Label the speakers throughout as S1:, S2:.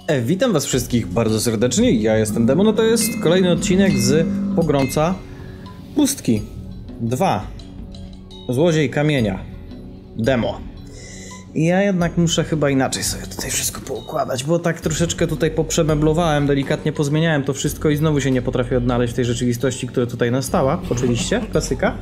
S1: Witam was wszystkich bardzo serdecznie, ja jestem Demon, no to jest kolejny odcinek z Pogromca Pustki 2. Złodziej kamienia. Demo. I ja jednak muszę chyba inaczej sobie tutaj wszystko poukładać, bo tak troszeczkę tutaj poprzemeblowałem, delikatnie pozmieniałem to wszystko i znowu się nie potrafię odnaleźć w tej rzeczywistości, która tutaj nastała, oczywiście, klasyka.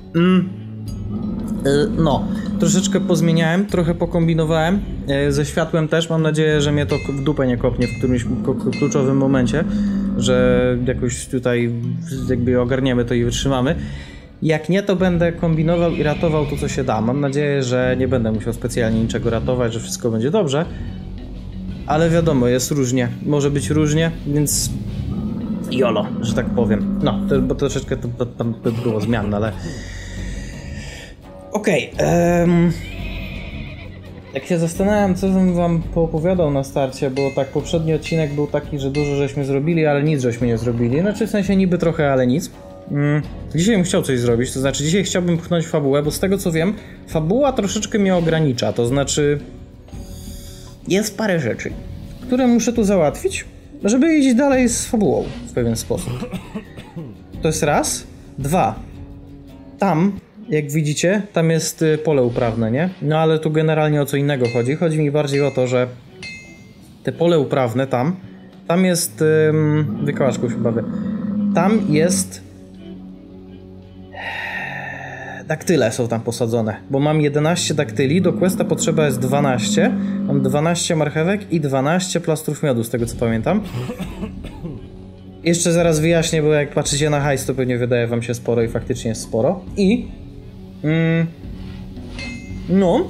S1: No, troszeczkę pozmieniałem, trochę pokombinowałem, ze światłem też, mam nadzieję, że mnie to w dupę nie kopnie w którymś kluczowym momencie, że jakoś tutaj jakby ogarniemy to i wytrzymamy. Jak nie, to będę kombinował i ratował to, co się da. Mam nadzieję, że nie będę musiał specjalnie niczego ratować, że wszystko będzie dobrze, ale wiadomo, jest różnie, może być różnie, więc jolo, że tak powiem. No, bo troszeczkę to było zmian, ale... Okej, jak się zastanawiam, co bym wam poopowiadał na starcie, bo tak poprzedni odcinek był taki, że dużo żeśmy zrobili, ale nic żeśmy nie zrobili. Znaczy w sensie niby trochę, ale nic. Dzisiaj bym chciał coś zrobić, to znaczy dzisiaj chciałbym pchnąć fabułę, bo z tego co wiem, fabuła troszeczkę mnie ogranicza, to znaczy jest parę rzeczy, które muszę tu załatwić, żeby iść dalej z fabułą w pewien sposób. To jest raz. Dwa. Tam, jak widzicie, tam jest pole uprawne, nie? No ale tu generalnie o co innego chodzi. Chodzi mi bardziej o to, że te pole uprawne tam jest... Wykałaczków chyba tam jest... Daktyle są tam posadzone, bo mam 11 daktyli, do questa potrzeba jest 12. Mam 12 marchewek i 12 plastrów miodu, z tego co pamiętam. Jeszcze zaraz wyjaśnię, bo jak patrzycie na hajs, to pewnie wydaje wam się sporo i faktycznie jest sporo. I... no...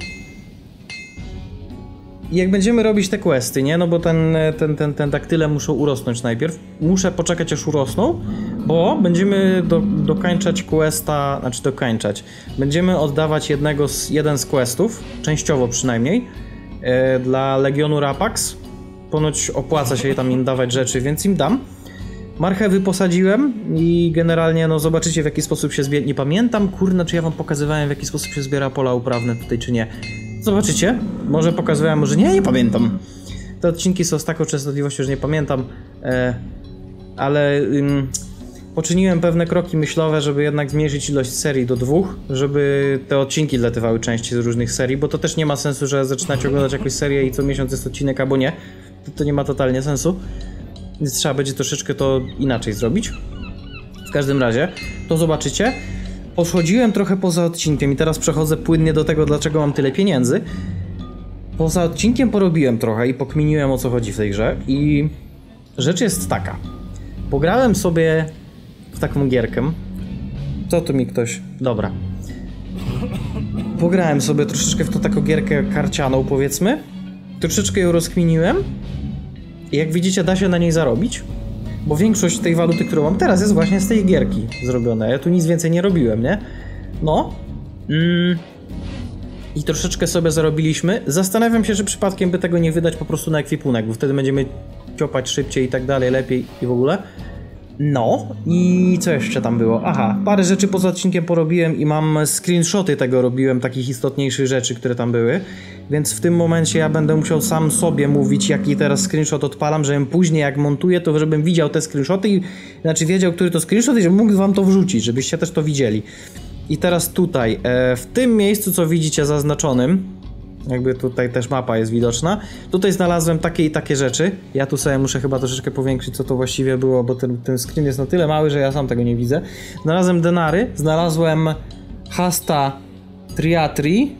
S1: Jak będziemy robić te questy, nie? No bo ten daktyle muszą urosnąć najpierw. Muszę poczekać aż urosną, bo będziemy dokańczać questa, znaczy dokańczać. Będziemy oddawać jeden z questów, częściowo przynajmniej, dla Legionu Rapax. Ponoć opłaca się tam im dawać rzeczy, więc im dam. Marchewy posadziłem i generalnie no zobaczycie w jaki sposób się zbiera. Nie pamiętam, kurna, czy ja wam pokazywałem w jaki sposób się zbiera pola uprawne tutaj, czy nie. Zobaczycie, może pokazywałem, może nie pamiętam. Te odcinki są z taką częstotliwością, że nie pamiętam, ale poczyniłem pewne kroki myślowe, żeby jednak zmniejszyć ilość serii do 2, żeby te odcinki latywały częściej z różnych serii, bo to też nie ma sensu, że zaczynacie oglądać jakąś serię i co miesiąc jest odcinek albo nie. To nie ma totalnie sensu, więc trzeba będzie troszeczkę to inaczej zrobić. W każdym razie, to zobaczycie. Odchodziłem trochę poza odcinkiem i teraz przechodzę płynnie do tego, dlaczego mam tyle pieniędzy. Poza odcinkiem porobiłem trochę i pokminiłem, o co chodzi w tej grze i rzecz jest taka. Pograłem sobie w taką gierkę. Co tu mi ktoś... Dobra. Pograłem sobie troszeczkę w tą taką gierkę karcianą, powiedzmy. Troszeczkę ją rozkminiłem i jak widzicie, da się na niej zarobić. Bo większość tej waluty, którą mam teraz, jest właśnie z tej gierki zrobiona. Ja tu nic więcej nie robiłem, nie? No. I troszeczkę sobie zarobiliśmy. Zastanawiam się, że przypadkiem by tego nie wydać po prostu na ekwipunek, bo wtedy będziemy ciopać szybciej i tak dalej, lepiej i w ogóle. No. I co jeszcze tam było? Aha, parę rzeczy poza odcinkiem porobiłem i mam screenshoty tego robiłem, takich istotniejszych rzeczy, które tam były. Więc w tym momencie ja będę musiał sam sobie mówić, jaki teraz screenshot odpalam, żebym później jak montuję, to żebym widział te screenshoty i znaczy wiedział, który to screenshot i żebym mógł wam to wrzucić, żebyście też to widzieli. I teraz tutaj, w tym miejscu, co widzicie zaznaczonym, jakby tutaj też mapa jest widoczna, tutaj znalazłem takie i takie rzeczy. Ja tu sobie muszę chyba troszeczkę powiększyć, co to właściwie było, bo ten screen jest na tyle mały, że ja sam tego nie widzę. Znalazłem denary, znalazłem hasta triari.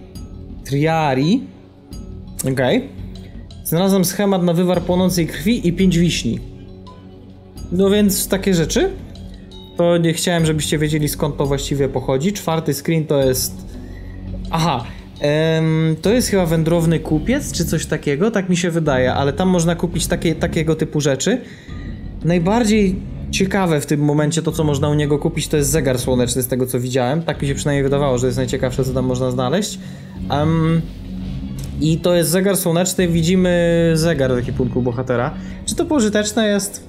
S1: Okej. Znalazłem schemat na wywar płonącej krwi i 5 wiśni. No więc takie rzeczy. To nie chciałem, żebyście wiedzieli, skąd to właściwie pochodzi. Czwarty screen to jest... Aha. To jest chyba wędrowny kupiec, czy coś takiego, tak mi się wydaje, ale tam można kupić takiego typu rzeczy. Najbardziej ciekawe w tym momencie to, co można u niego kupić, to jest zegar słoneczny, z tego co widziałem. Tak mi się przynajmniej wydawało, że jest najciekawsze, co tam można znaleźć. I to jest zegar słoneczny, widzimy zegar w ekwipunku bohatera. Czy to pożyteczne jest?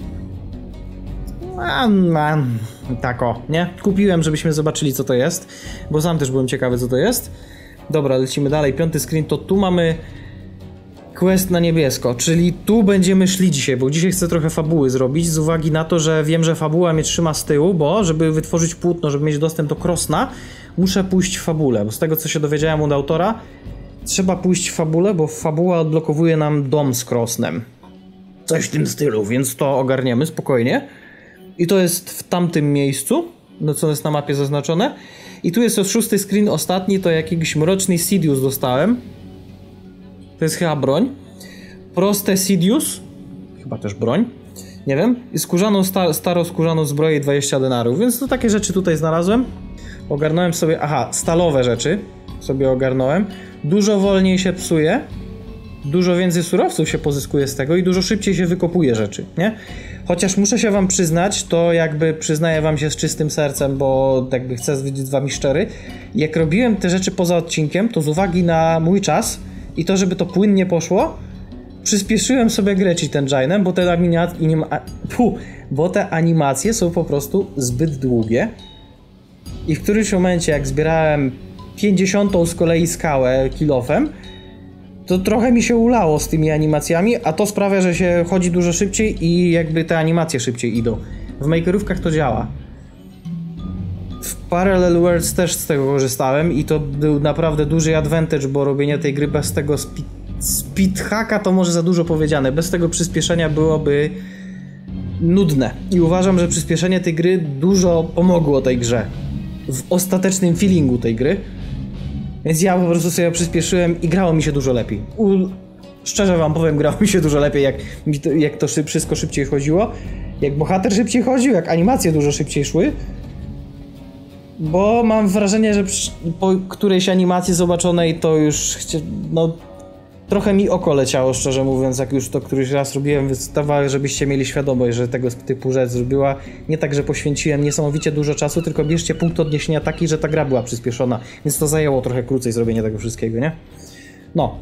S1: Tak o, nie? Kupiłem, żebyśmy zobaczyli, co to jest, bo sam też byłem ciekawy, co to jest. Dobra, lecimy dalej. Piąty screen to tu mamy quest na niebiesko, czyli tu będziemy szli dzisiaj, bo dzisiaj chcę trochę fabuły zrobić, z uwagi na to, że wiem, że fabuła mnie trzyma z tyłu, bo żeby wytworzyć płótno, żeby mieć dostęp do Krosna, muszę pójść w fabulę, bo z tego co się dowiedziałem od autora, trzeba pójść w fabulę, bo fabuła odblokowuje nam dom z Krosnem. Coś w tym stylu, więc to ogarniemy spokojnie. I to jest w tamtym miejscu, no co jest na mapie zaznaczone. I tu jest to 6. screen, ostatni, to jakiś mroczny Sidious dostałem. To jest chyba broń. Proste Sidious, chyba też broń, nie wiem. I skórzaną, starą skórzaną zbroję 20 denarów, więc to takie rzeczy tutaj znalazłem. Ogarnąłem sobie, stalowe rzeczy sobie ogarnąłem. Dużo wolniej się psuje, dużo więcej surowców się pozyskuje z tego i dużo szybciej się wykopuje rzeczy, nie? Chociaż muszę się wam przyznać, to jakby przyznaję wam się z czystym sercem, bo jakby chcę być z wami szczery. Jak robiłem te rzeczy poza odcinkiem, to z uwagi na mój czas i to, żeby to płynnie poszło, przyspieszyłem sobie grę Cheat Engine'em, bo te animacje są po prostu zbyt długie. I w którymś momencie, jak zbierałem 50. z kolei skałę kilofem, to trochę mi się ulało z tymi animacjami, a to sprawia, że się chodzi dużo szybciej i jakby te animacje szybciej idą. W makerówkach to działa. W Parallel Worlds też z tego korzystałem i to był naprawdę duży advantage, bo robienie tej gry bez tego speedhacka to może za dużo powiedziane. Bez tego przyspieszenia byłoby nudne. I uważam, że przyspieszenie tej gry dużo pomogło tej grze. W ostatecznym feelingu tej gry. Więc ja po prostu sobie przyspieszyłem i grało mi się dużo lepiej. Szczerze wam powiem, grało mi się dużo lepiej, jak to wszystko szybciej chodziło. Jak bohater szybciej chodził, jak animacje dużo szybciej szły. Bo mam wrażenie, że po którejś animacji zobaczonej to już trochę mi oko leciało, szczerze mówiąc, jak już to któryś raz robiłem, więc żebyście mieli świadomość, że tego typu rzecz zrobiła. Nie tak, że poświęciłem niesamowicie dużo czasu, tylko bierzcie punkt odniesienia taki, że ta gra była przyspieszona, więc to zajęło trochę krócej zrobienie tego wszystkiego, nie? No.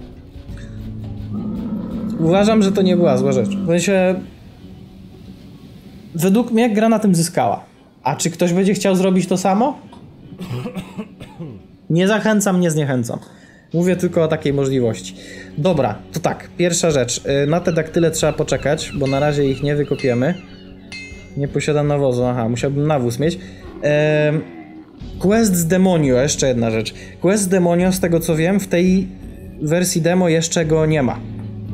S1: Uważam, że to nie była zła rzecz. W sensie, według mnie gra na tym zyskała. A czy ktoś będzie chciał zrobić to samo? Nie zachęcam, nie zniechęcam. Mówię tylko o takiej możliwości. Dobra, to tak, pierwsza rzecz. Na te daktyle trzeba poczekać, bo na razie ich nie wykopiemy. Nie posiadam nawozu, musiałbym nawóz mieć. Quest z Demonio, jeszcze jedna rzecz. Quest z Demonio, z tego co wiem, w tej wersji demo jeszcze go nie ma.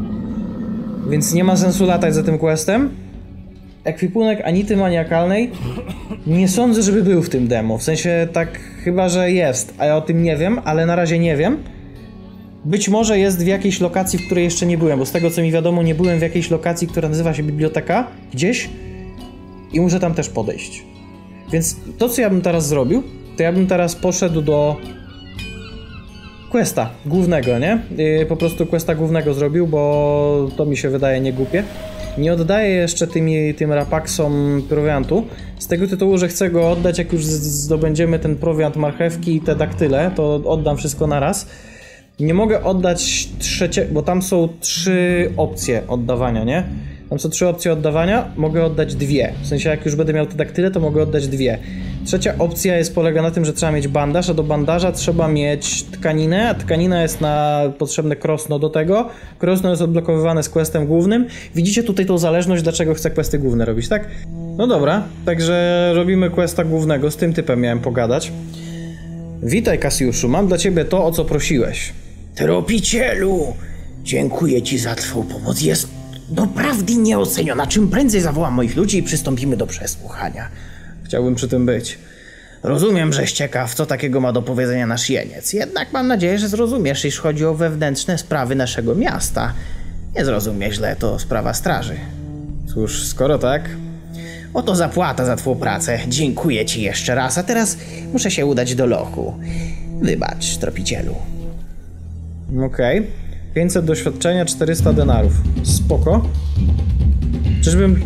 S1: Więc nie ma sensu latać za tym questem. Ekwipunek Anity Maniakalnej nie sądzę, żeby był w tym demo. W sensie tak chyba, że jest, a ja o tym nie wiem, ale na razie nie wiem. Być może jest w jakiejś lokacji, w której jeszcze nie byłem, bo z tego co mi wiadomo, nie byłem w jakiejś lokacji, która nazywa się biblioteka, gdzieś i muszę tam też podejść. Więc to, co ja bym teraz zrobił, to ja bym teraz poszedł do questa głównego, nie? Po prostu questa głównego zrobił, bo to mi się wydaje niegłupie. Nie oddaję jeszcze tym rapaksom prowiantu, z tego tytułu, że chcę go oddać, jak już zdobędziemy ten prowiant, marchewki i te daktyle, to oddam wszystko na raz. Nie mogę oddać bo tam są 3 opcje oddawania, nie? Tam są 3 opcje oddawania, mogę oddać 2. W sensie, jak już będę miał te daktyle, to mogę oddać 2. Trzecia opcja polega na tym, że trzeba mieć bandaż, a do bandaża trzeba mieć tkaninę, a tkanina jest na potrzebne krosno do tego. Krosno jest odblokowywane z questem głównym. Widzicie tutaj tą zależność, dlaczego chcę questy główne robić, tak? No dobra, także robimy questa głównego, z tym typem miałem pogadać. Witaj, Kasiuszu, mam dla ciebie to, o co prosiłeś.
S2: Tropicielu, dziękuję ci za twą pomoc, jest doprawdy nieoceniona. Czym prędzej zawołam moich ludzi i przystąpimy do przesłuchania.
S1: Chciałbym przy tym być.
S2: Rozumiem, żeś ciekaw, co takiego ma do powiedzenia nasz jeniec. Jednak mam nadzieję, że zrozumiesz, iż chodzi o wewnętrzne sprawy naszego miasta. Nie zrozumie źle, to sprawa straży.
S1: Cóż, skoro tak...
S2: Oto zapłata za twą pracę. Dziękuję ci jeszcze raz, a teraz muszę się udać do lochu. Wybacz, tropicielu.
S1: Okej. 500 doświadczenia, 400 denarów. Spoko. Czyżbym...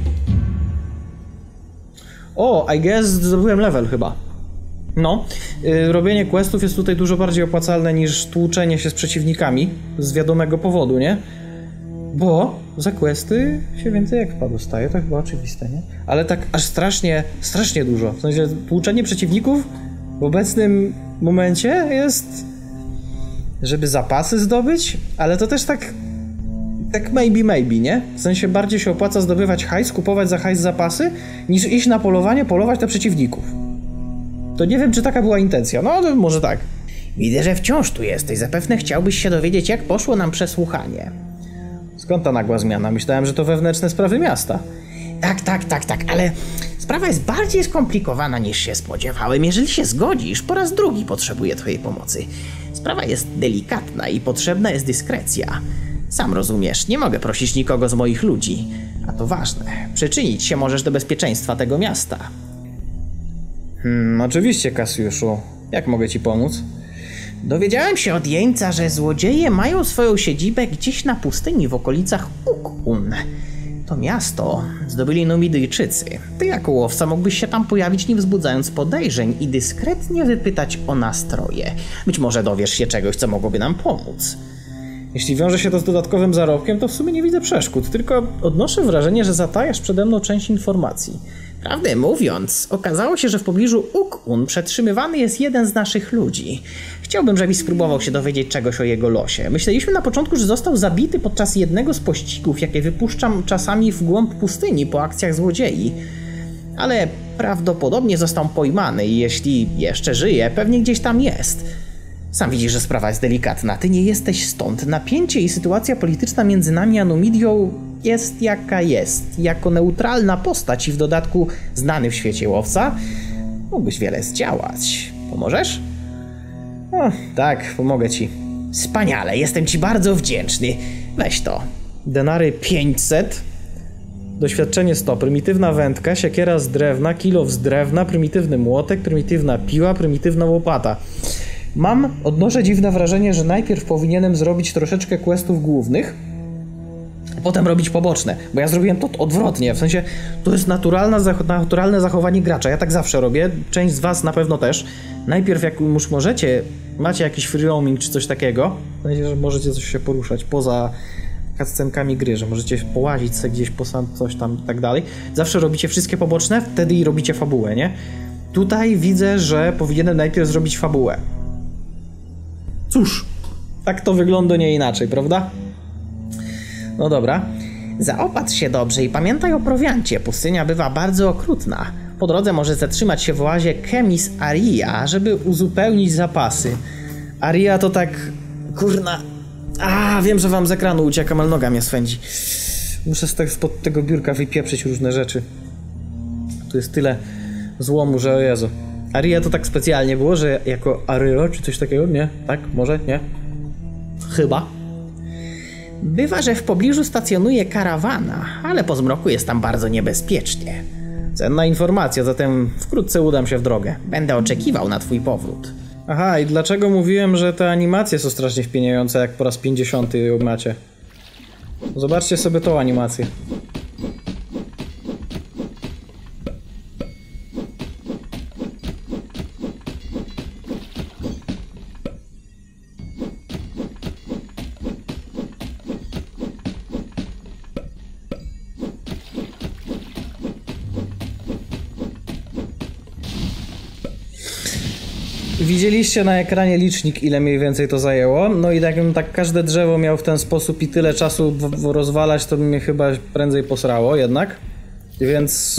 S1: I guess zdobyłem level chyba. No, robienie questów jest tutaj dużo bardziej opłacalne niż tłuczenie się z przeciwnikami z wiadomego powodu, nie? Bo za questy się więcej expa dostaje, to chyba oczywiste, nie? Ale tak aż strasznie dużo. W sensie tłuczenie przeciwników w obecnym momencie jest, żeby zapasy zdobyć, ale to też tak tak maybe, nie? W sensie bardziej się opłaca zdobywać hajs, kupować za hajs zapasy, niż iść na polowanie, polować na przeciwników. To nie wiem, czy taka była intencja. No, ale może tak.
S2: Widzę, że wciąż tu jesteś. Zapewne chciałbyś się dowiedzieć, jak poszło nam przesłuchanie.
S1: Skąd ta nagła zmiana? Myślałem, że to wewnętrzne sprawy miasta.
S2: Tak, ale sprawa jest bardziej skomplikowana niż się spodziewałem. Jeżeli się zgodzisz, po raz drugi potrzebuję twojej pomocy. Sprawa jest delikatna i potrzebna jest dyskrecja. Sam rozumiesz, nie mogę prosić nikogo z moich ludzi. A to ważne, przyczynić się możesz do bezpieczeństwa tego miasta.
S1: Oczywiście, Kasiuszu. Jak mogę ci pomóc?
S2: Dowiedziałem się od jeńca, że złodzieje mają swoją siedzibę gdzieś na pustyni w okolicach Uk-Un. To miasto zdobyli Numidyjczycy. Ty jako łowca mógłbyś się tam pojawić, nie wzbudzając podejrzeń i dyskretnie wypytać o nastroje. Być może dowiesz się czegoś, co mogłoby nam pomóc.
S1: Jeśli wiąże się to z dodatkowym zarobkiem, to w sumie nie widzę przeszkód, tylko odnoszę wrażenie, że zatajasz przede mną część informacji.
S2: Prawdę mówiąc, okazało się, że w pobliżu Uk-Un przetrzymywany jest jeden z naszych ludzi. Chciałbym, żebyś spróbował się dowiedzieć czegoś o jego losie. Myśleliśmy na początku, że został zabity podczas jednego z pościgów, jakie wypuszczam czasami w głąb pustyni po akcjach złodziei. Ale prawdopodobnie został pojmany i jeśli jeszcze żyje, pewnie gdzieś tam jest. Sam widzisz, że sprawa jest delikatna. Ty nie jesteś stąd. Napięcie i sytuacja polityczna między nami a Numidią jest jaka jest. Jako neutralna postać i w dodatku znany w świecie łowca, mógłbyś wiele zdziałać. Pomożesz?
S1: Tak, pomogę ci.
S2: Wspaniale, jestem ci bardzo wdzięczny. Weź to.
S1: Denary 500. Doświadczenie 100. Prymitywna wędka, siekiera z drewna, kilow z drewna, prymitywny młotek, prymitywna piła, prymitywna łopata. Odnoszę dziwne wrażenie, że najpierw powinienem zrobić troszeczkę questów głównych, a potem robić poboczne, bo ja zrobiłem to odwrotnie, w sensie to jest naturalne zachowanie gracza, ja tak zawsze robię, część z was na pewno też. Najpierw jak już macie jakiś free roaming czy coś takiego, w sensie, że możecie coś się poruszać poza cutscenkami gry, że możecie połazić sobie gdzieś po coś tam i tak dalej, zawsze robicie wszystkie poboczne, wtedy i robicie fabułę, nie? Tutaj widzę, że powinienem najpierw zrobić fabułę. Cóż, tak to wygląda nie inaczej, prawda? No dobra.
S2: Zaopatrz się dobrze i pamiętaj o prowiancie. Pustynia bywa bardzo okrutna. Po drodze może zatrzymać się w oazie Chemis Aria, żeby uzupełnić zapasy.
S1: Aria to tak... kurna... wiem, że wam z ekranu uciekam, ale noga mnie swędzi. Muszę spod tego biurka wypieprzyć różne rzeczy. Tu jest tyle złomu, że o Jezu. Aria to tak specjalnie było, że jako Arylo czy coś takiego? Nie? Tak? Może? Nie? Chyba.
S2: Bywa, że w pobliżu stacjonuje karawana, ale po zmroku jest tam bardzo niebezpiecznie.
S1: Cenna informacja, zatem wkrótce udam się w drogę.
S2: Będę oczekiwał na twój powrót.
S1: Aha, i dlaczego mówiłem, że te animacje są strasznie wpieniające, jak po raz 50 ją macie? Zobaczcie sobie tą animację. Widzieliście na ekranie licznik, ile mniej więcej to zajęło. No i jakbym tak każde drzewo miał w ten sposób i tyle czasu rozwalać, to by mnie chyba prędzej posrało jednak. Więc...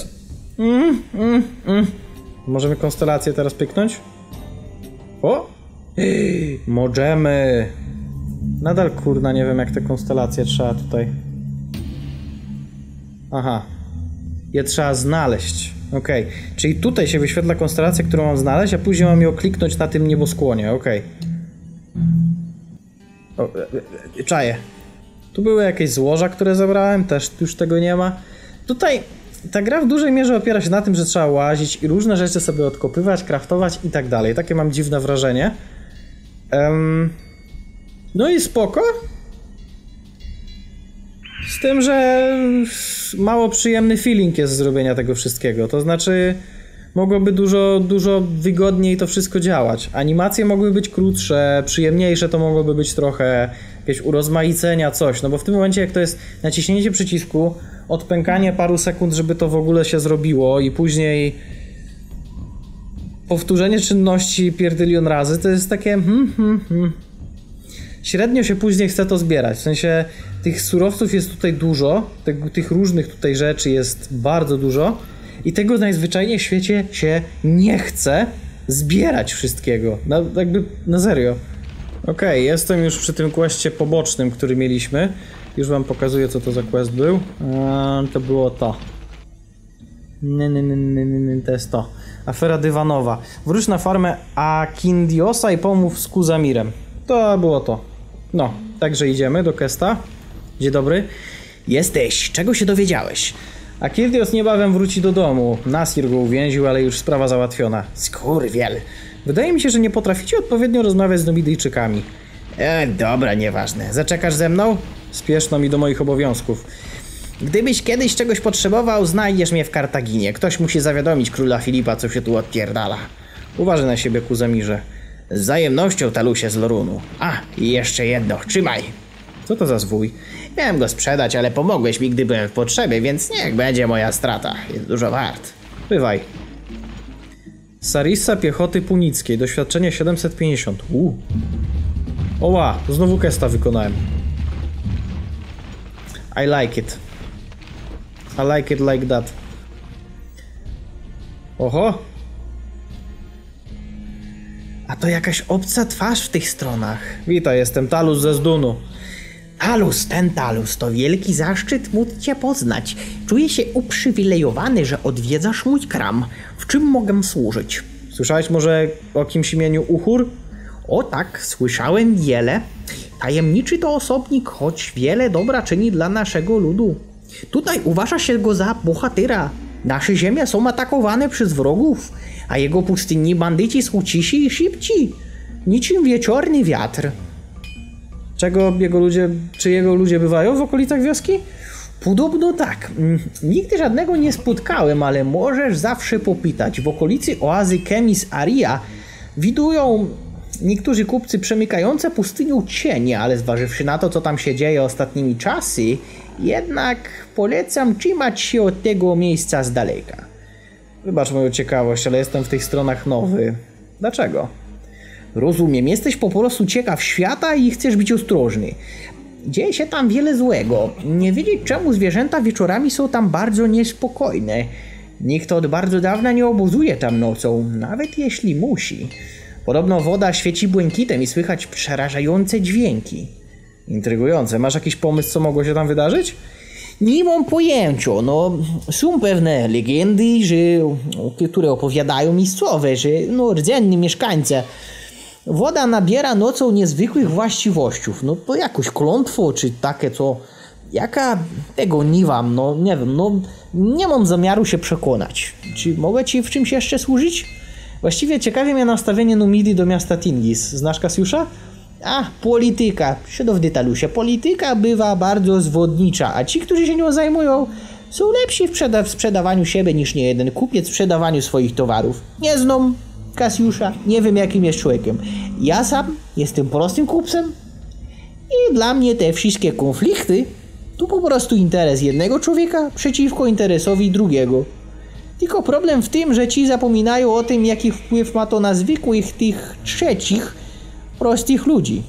S1: Możemy konstelację teraz pyknąć? O! Możemy! Nadal kurna nie wiem, jak te konstelacje trzeba tutaj... Aha. Je trzeba znaleźć. Okej. Czyli tutaj się wyświetla konstelacja, którą mam znaleźć, a później mam ją kliknąć na tym nieboskłonie. Okej. Czaję. Tu były jakieś złoża, które zebrałem, też już tego nie ma. Tutaj ta gra w dużej mierze opiera się na tym, że trzeba łazić i różne rzeczy sobie odkopywać, craftować i tak dalej. Takie mam dziwne wrażenie. No i spoko. Z tym, że mało przyjemny feeling jest z zrobienia tego wszystkiego. To znaczy, mogłoby dużo wygodniej to wszystko działać. Animacje mogły być krótsze, przyjemniejsze to mogłoby być trochę, jakieś urozmaicenia, coś. No bo w tym momencie, jak to jest naciśnięcie przycisku, odpękanie paru sekund, żeby to w ogóle się zrobiło i później powtórzenie czynności pierdylion razy, to jest takie średnio się później chce to zbierać. W sensie tych surowców jest tutaj dużo, tych różnych tutaj rzeczy jest bardzo dużo i tego najzwyczajniej w świecie się nie chce zbierać wszystkiego. Jakby na serio. Okej, jestem już przy tym questie pobocznym, który mieliśmy. Już wam pokazuję, co to za quest był. To było to. To jest to. Afera dywanowa. Wróć na farmę Akindiosa i pomów z Kuzamirem. To było to. No, także idziemy do Kesta. Dzień dobry.
S2: Jesteś. Czego się dowiedziałeś?
S1: Akindios niebawem wróci do domu. Nasir go uwięził, ale już sprawa załatwiona.
S2: Skurwiel.
S1: Wydaje mi się, że nie potraficie odpowiednio rozmawiać z Numidyjczykami.
S2: Dobra, nieważne. Zaczekasz ze mną?
S1: Spieszno mi do moich obowiązków.
S2: Gdybyś kiedyś czegoś potrzebował, znajdziesz mnie w Kartaginie. Ktoś musi zawiadomić króla Filipa, co się tu odpierdala.
S1: Uważaj na siebie, Kuzamirze.
S2: Z wzajemnością, Talusie z Lorunu. A, i jeszcze jedno. Trzymaj.
S1: Co to za zwój?
S2: Miałem go sprzedać, ale pomogłeś mi, gdy byłem w potrzebie, więc niech będzie moja strata. Jest dużo wart.
S1: Bywaj. Sarissa piechoty punickiej. Doświadczenie 750. Oła, znowu questa wykonałem. I like it. I like it like that. Oho.
S2: A to jakaś obca twarz w tych stronach.
S1: Witaj, jestem Talus ze Zdunu.
S2: Ten Talus, to wielki zaszczyt móc cię poznać. Czuję się uprzywilejowany, że odwiedzasz mój kram. W czym mogę służyć?
S1: Słyszałeś może o kimś imieniu Uhur?
S2: O tak, słyszałem wiele. Tajemniczy to osobnik, choć wiele dobra czyni dla naszego ludu. Tutaj uważa się go za bohatera. Nasze ziemie są atakowane przez wrogów, a jego pustynni bandyci są cisi i szybci. Niczym wieczorny wiatr.
S1: Czy jego ludzie bywają w okolicach wioski?
S2: Podobno tak. Nigdy żadnego nie spotkałem, ale możesz zawsze popytać. W okolicy oazy Kemis Aria widują niektórzy kupcy przemykające pustynią cienie, ale zważywszy na to, co tam się dzieje ostatnimi czasy, jednak polecam trzymać się od tego miejsca z daleka.
S1: Wybacz moją ciekawość, ale jestem w tych stronach nowy. Dlaczego?
S2: Rozumiem, jesteś po prostu ciekaw świata i chcesz być ostrożny. Dzieje się tam wiele złego. Nie wiedzieć czemu zwierzęta wieczorami są tam bardzo niespokojne. Nikt od bardzo dawna nie obozuje tam nocą, nawet jeśli musi. Podobno woda świeci błękitem i słychać przerażające dźwięki.
S1: Intrygujące. Masz jakiś pomysł, co mogło się tam wydarzyć?
S2: Nie mam pojęcia. Są pewne legendy, które opowiadają miejscowe, że rdzenni mieszkańcy. Woda nabiera nocą niezwykłych właściwości. To jakoś klątwo, czy takie co... Jaka... Tego nie wam, nie wiem, nie mam zamiaru się przekonać. Czy mogę ci w czymś jeszcze służyć?
S1: Właściwie ciekawie mnie nastawienie Numidii do miasta Tingis. Znasz Kasiusza?
S2: Polityka. Szanowny Talusie, polityka bywa bardzo zwodnicza, a ci, którzy się nią zajmują, są lepsi w sprzedawaniu siebie niż niejeden kupiec w sprzedawaniu swoich towarów. Nie znam Kasiusza, nie wiem jakim jest człowiekiem. Ja sam jestem prostym kupcem i dla mnie te wszystkie konflikty to po prostu interes jednego człowieka przeciwko interesowi drugiego. Tylko problem w tym, że ci zapominają o tym, jaki wpływ ma to na zwykłych tych trzecich prostych ludzi.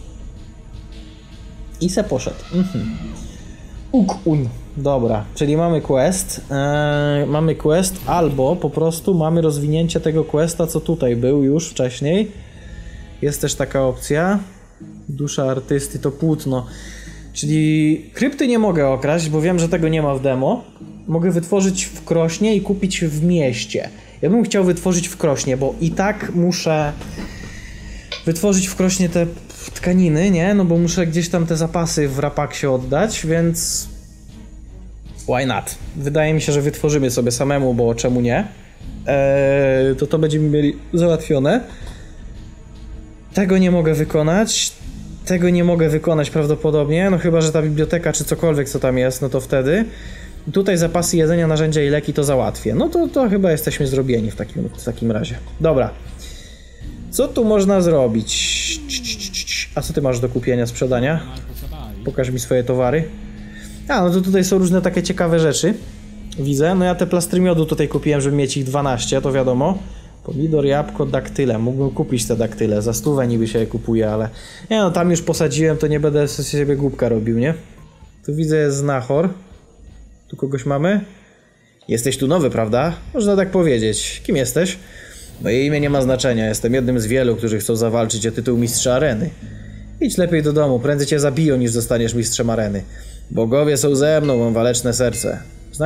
S2: I se poszedł.
S1: Uk-un. Dobra, czyli mamy quest. Mamy quest, albo po prostu mamy rozwinięcie tego questa, co tutaj był już wcześniej. Jest też taka opcja. Dusza artysty to płótno. Czyli krypty nie mogę okraść, bo wiem, że tego nie ma w demo. Mogę wytworzyć w Krośnie i kupić w mieście. Ja bym chciał wytworzyć w Krośnie, bo i tak muszę wytworzyć w Krośnie te tkaniny, nie? Bo muszę gdzieś tam te zapasy w Rapaksie oddać, więc... Why not? Wydaje mi się, że wytworzymy sobie samemu, bo czemu nie? To będziemy mieli załatwione. Tego nie mogę wykonać. Tego nie mogę wykonać prawdopodobnie, chyba, że ta biblioteka czy cokolwiek co tam jest, to wtedy. Tutaj zapasy jedzenia, narzędzia i leki to załatwię. To chyba jesteśmy zrobieni w takim razie. Dobra. Co tu można zrobić? A co ty masz do kupienia, sprzedania? Pokaż mi swoje towary. To tutaj są różne takie ciekawe rzeczy. Widzę. Ja te plastry miodu tutaj kupiłem, żeby mieć ich 12, to wiadomo. Pomidor, jabłko, daktyle. Mógłbym kupić te daktyle. Za 100 niby się je kupuje, ale... Nie no, tam już posadziłem, to nie będę z siebie głupka robił, nie? Tu widzę jest znachor. Tu kogoś mamy? Jesteś tu nowy, prawda? Można tak powiedzieć. Kim jesteś? Moje imię nie ma znaczenia. Jestem jednym z wielu, którzy chcą zawalczyć o tytuł mistrza areny. Idź lepiej do domu. Prędzej cię zabiją, niż zostaniesz mistrzem areny. Bogowie są ze mną, mam waleczne serce.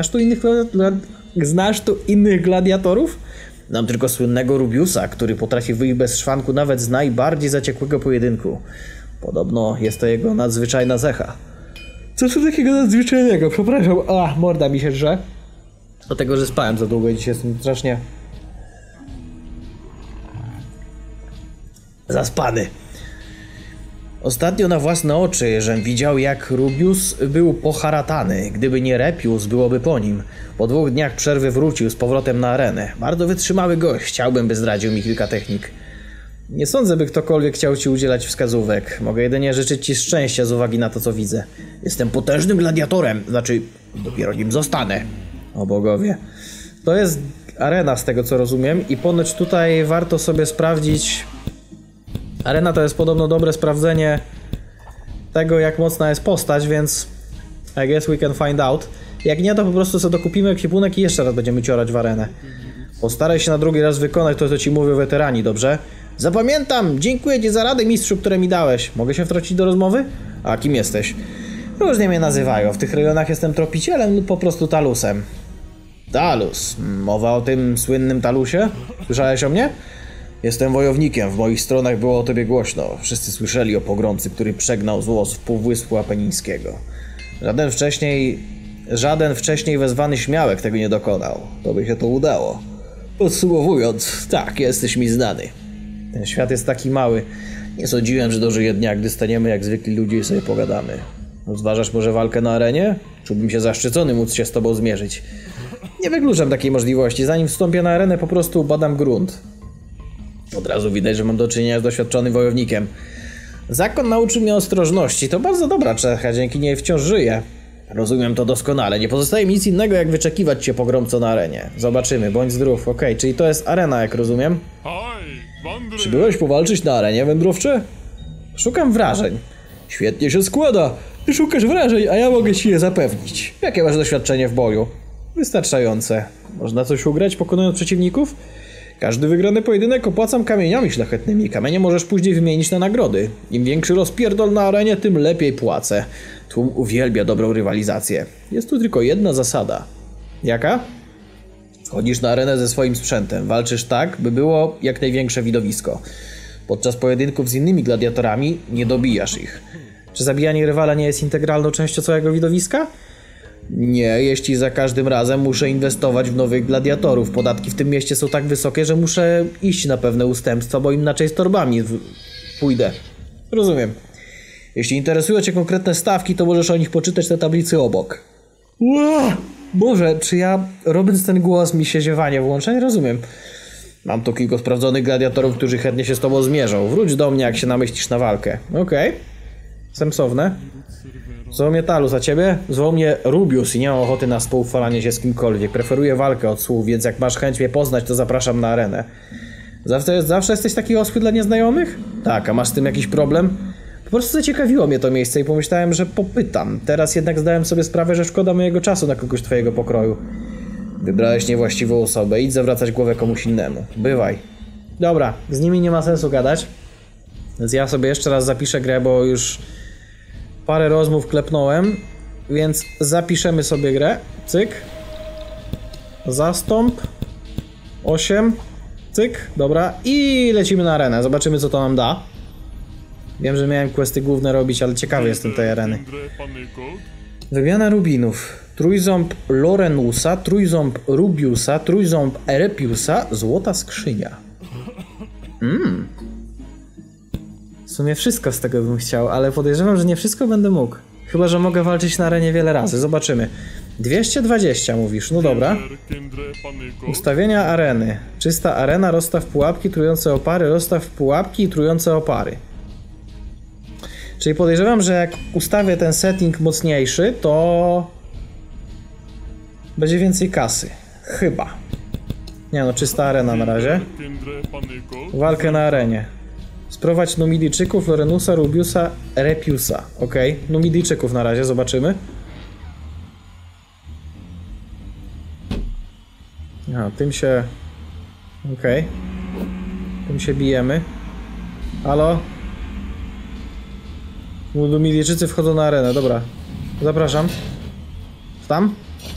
S1: Znasz tu innych gladiatorów? Znam tylko słynnego Rubiusa, który potrafi wyjść bez szwanku nawet z najbardziej zaciekłego pojedynku. Podobno jest to jego nadzwyczajna cecha. Co tu takiego nadzwyczajnego? Przepraszam, morda mi się drze. Dlatego, że spałem za długo i dzisiaj jestem strasznie... zaspany. Ostatnio na własne oczy, żem widział, jak Rubius był poharatany. Gdyby nie Repius, byłoby po nim. Po 2 dniach przerwy wrócił z powrotem na arenę. Bardzo wytrzymały gość. Chciałbym, by zdradził mi kilka technik. Nie sądzę, by ktokolwiek chciał ci udzielać wskazówek. Mogę jedynie życzyć ci szczęścia z uwagi na to, co widzę. Jestem potężnym gladiatorem. Znaczy, dopiero nim zostanę. O bogowie. To jest arena, z tego co rozumiem. I ponoć tutaj warto sobie sprawdzić... Arena to jest podobno dobre sprawdzenie tego, jak mocna jest postać, więc I guess we can find out. Jak nie, to po prostu sobie dokupimy ekwipunek i jeszcze raz będziemy ciorać w arenę. Postaraj się na drugi raz wykonać to, co ci mówią weterani, dobrze? Zapamiętam! Dziękuję ci za radę, mistrzu, które mi dałeś. Mogę się wtrącić do rozmowy? A kim jesteś? Różnie mnie nazywają. W tych rejonach jestem tropicielem lub po prostu Talusem. Talus. Mowa o tym słynnym Talusie? Słyszałeś o mnie? Jestem wojownikiem, w moich stronach było o tobie głośno. Wszyscy słyszeli o pogromcy, który przegnał zło z półwyspu Apenińskiego. Żaden wcześniej wezwany śmiałek tego nie dokonał. Tobie się to udało. Podsumowując, tak, jesteś mi znany. Ten świat jest taki mały. Nie sądziłem, że dożyje dnia, gdy staniemy jak zwykli ludzie i sobie pogadamy. Rozważasz może walkę na arenie? Czułbym się zaszczycony móc się z tobą zmierzyć. Nie wykluczam takiej możliwości. Zanim wstąpię na arenę, po prostu badam grunt. Od razu widać, że mam do czynienia z doświadczonym wojownikiem. Zakon nauczył mnie ostrożności. To bardzo dobra cecha, dzięki niej wciąż żyję. Rozumiem to doskonale. Nie pozostaje mi nic innego, jak wyczekiwać cię, pogromco, na arenie. Zobaczymy, bądź zdrów. Okej, czyli to jest arena, jak rozumiem. Przybyłeś powalczyć na arenie, wędrowcze? Szukam wrażeń. Świetnie się składa. Ty szukasz wrażeń, a ja mogę ci je zapewnić. Jakie masz doświadczenie w boju? Wystarczające. Można coś ugrać, pokonując przeciwników? Każdy wygrany pojedynek opłacam kamieniami szlachetnymi. Kamienie możesz później wymienić na nagrody. Im większy rozpierdol na arenie, tym lepiej płacę. Tłum uwielbia dobrą rywalizację. Jest tu tylko jedna zasada. Jaka? Wchodzisz na arenę ze swoim sprzętem. Walczysz tak, by było jak największe widowisko. Podczas pojedynków z innymi gladiatorami nie dobijasz ich. Czy zabijanie rywala nie jest integralną częścią całego widowiska? Nie, jeśli za każdym razem muszę inwestować w nowych gladiatorów. Podatki w tym mieście są tak wysokie, że muszę iść na pewne ustępstwa, bo inaczej z torbami pójdę. Rozumiem. Jeśli interesują cię konkretne stawki, to możesz o nich poczytać na tablicy obok. Boże, czy ja, robiąc ten głos, mi się ziewanie włącza? Nie rozumiem. Mam tu kilku sprawdzonych gladiatorów, którzy chętnie się z tobą zmierzą. Wróć do mnie, jak się namyślisz na walkę. Okej. Sensowne. Zwoł mnie Talus, a ciebie? Zwoł mnie Rubius i nie mam ochoty na współchwalanie się z kimkolwiek. Preferuję walkę od słów, więc jak masz chęć mnie poznać, to zapraszam na arenę. Zawsze jesteś taki oschły dla nieznajomych? Tak, a masz z tym jakiś problem? Po prostu zaciekawiło mnie to miejsce i pomyślałem, że popytam. Teraz jednak zdałem sobie sprawę, że szkoda mojego czasu na kogoś twojego pokroju. Wybrałeś niewłaściwą osobę, idź zawracać głowę komuś innemu. Bywaj. Dobra, z nimi nie ma sensu gadać. Więc ja sobie jeszcze raz zapiszę grę, bo już parę rozmów klepnąłem. Więc zapiszemy sobie grę. Cyk. Zastąp. 8. Cyk. Dobra. I lecimy na arenę. Zobaczymy, co to nam da. Wiem, że miałem questy główne robić, ale ciekawy jestem tej areny. Wymiana rubinów. Trójząb Lorenusa, trójząb Rubiusa, trójząb Repiusa, złota skrzynia. W sumie wszystko z tego bym chciał, ale podejrzewam, że nie wszystko będę mógł. Chyba że mogę walczyć na arenie wiele razy. Zobaczymy. 220 mówisz, no dobra. Ustawienia areny. Czysta arena, rozstaw pułapki, trujące opary, rozstaw pułapki i trujące opary. Czyli podejrzewam, że jak ustawię ten setting mocniejszy, to będzie więcej kasy. Chyba. Nie no, czysta arena na razie. Walkę na arenie. Sprowadź Numidijczyków, Lorenusa, Rubiusa, Repiusa. Okej, Numidijczyków na razie, zobaczymy. A, tym się... Okej. Tym się bijemy. Halo? Numidijczycy wchodzą na arenę, dobra. Zapraszam. Tam?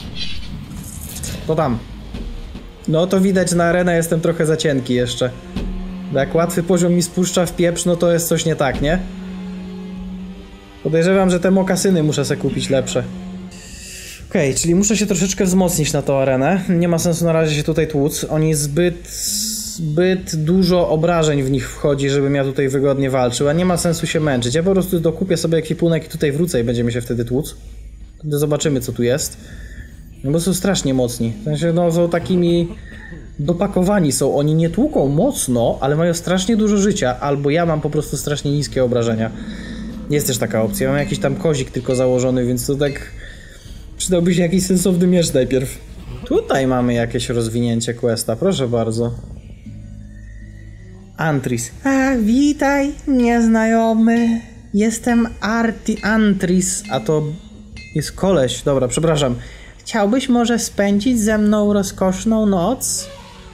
S1: To tam. No to widać, na arenę jestem trochę za cienki jeszcze. Jak łatwy poziom mi spuszcza w pieprz, no to jest coś nie tak, nie? Podejrzewam, że te mokasyny muszę sobie kupić lepsze. Okej, czyli muszę się troszeczkę wzmocnić na tą arenę. Nie ma sensu na razie się tutaj tłuc. Oni zbyt dużo obrażeń w nich wchodzi, żebym ja tutaj wygodnie walczył, a nie ma sensu się męczyć. Ja po prostu dokupię sobie ekwipunek i tutaj wrócę i będziemy się wtedy tłuc. Wtedy zobaczymy, co tu jest. No bo są strasznie mocni. W sensie, no są takimi... Dopakowani są. Oni nie tłuką mocno, ale mają strasznie dużo życia. Albo ja mam po prostu strasznie niskie obrażenia. Jest też taka opcja. Mam jakiś tam kozik tylko założony, więc to tak... Przydałby się jakiś sensowny miecz najpierw. Tutaj mamy jakieś rozwinięcie questa. Proszę bardzo. Antris.
S2: A, witaj, nieznajomy. Jestem Antris.
S1: A to jest koleś. Dobra, przepraszam.
S2: Chciałbyś może spędzić ze mną rozkoszną noc?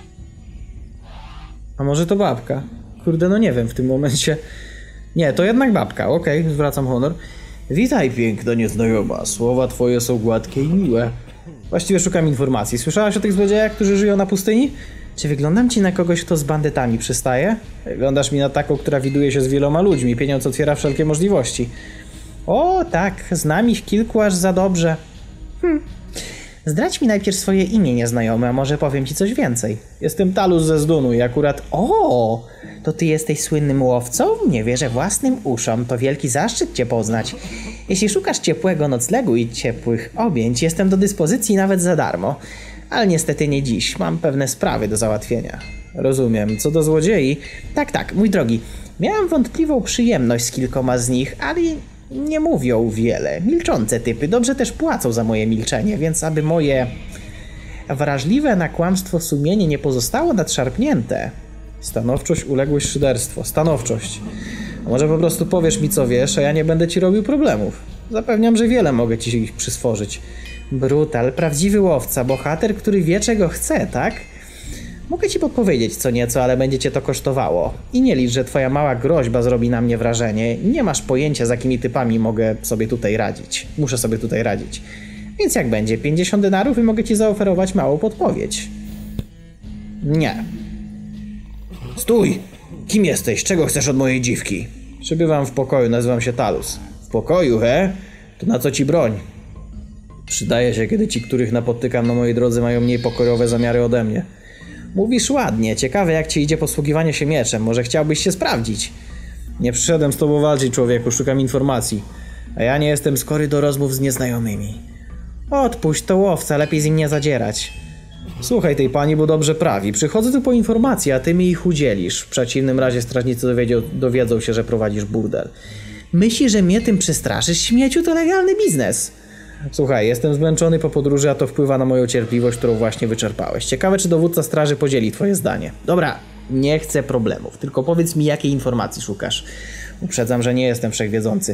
S1: A może to babka? Kurde, no nie wiem w tym momencie. Nie, to jednak babka. Okej, zwracam honor. Witaj, piękna nieznajoma. Słowa twoje są gładkie i miłe. Właściwie szukam informacji. Słyszałaś o tych złodziejach, którzy żyją na pustyni?
S2: Czy wyglądam ci na kogoś, kto z bandytami przystaje?
S1: Wyglądasz mi na taką, która widuje się z wieloma ludźmi. Pieniądz otwiera wszelkie możliwości.
S2: O, tak. Znam ich kilku aż za dobrze. Zdradź mi najpierw swoje imię, nieznajomy, a może powiem ci coś więcej.
S1: Jestem Talus ze Zdunu i akurat...
S2: O, to ty jesteś słynnym łowcą? Nie wierzę własnym uszom, to wielki zaszczyt cię poznać. Jeśli szukasz ciepłego noclegu i ciepłych objęć, jestem do dyspozycji nawet za darmo. Ale niestety nie dziś, mam pewne sprawy do załatwienia.
S1: Rozumiem. Co do złodziei?
S2: Tak, mój drogi. Miałem wątpliwą przyjemność z kilkoma z nich, ale... nie mówią wiele. Milczące typy. Dobrze też płacą za moje milczenie, więc aby moje wrażliwe na kłamstwo sumienie nie pozostało nadszarpnięte.
S1: Stanowczość, uległość, szyderstwo. Stanowczość. A może po prostu powiesz mi, co wiesz, a ja nie będę ci robił problemów. Zapewniam, że wiele mogę ci ich przyswożyć.
S2: Brutal, prawdziwy łowca, bohater, który wie, czego chce, tak? Mogę ci podpowiedzieć co nieco, ale będzie cię to kosztowało. I nie licz, że twoja mała groźba zrobi na mnie wrażenie. Nie masz pojęcia, z jakimi typami mogę sobie tutaj radzić. Muszę sobie tutaj radzić. Więc jak będzie? 50 denarów i mogę ci zaoferować małą podpowiedź.
S1: Nie. Stój! Kim jesteś? Czego chcesz od mojej dziwki? Przybywam w pokoju, nazywam się Talus. W pokoju, he? To na co ci broń? Przydaje się, kiedy ci, których napotykam na mojej drodze, mają mniej pokojowe zamiary ode mnie.
S2: Mówisz ładnie, ciekawe jak ci idzie posługiwanie się mieczem, może chciałbyś się sprawdzić.
S1: Nie przyszedłem z tobą walczyć, człowieku, szukam informacji. A ja nie jestem skory do rozmów z nieznajomymi.
S2: Odpuść, to łowca, lepiej z nim nie zadzierać.
S1: Słuchaj tej pani, bo dobrze prawi. Przychodzę tu po informacje, a ty mi ich udzielisz. W przeciwnym razie strażnicy dowiedzą się, że prowadzisz burdel.
S2: Myślisz, że mnie tym przestraszysz? Śmieciu, to legalny biznes.
S1: Słuchaj, jestem zmęczony po podróży, a to wpływa na moją cierpliwość, którą właśnie wyczerpałeś. Ciekawe, czy dowódca straży podzieli twoje zdanie.
S2: Dobra, nie chcę problemów, tylko powiedz mi, jakiej informacji szukasz.
S1: Uprzedzam, że nie jestem wszechwiedzący.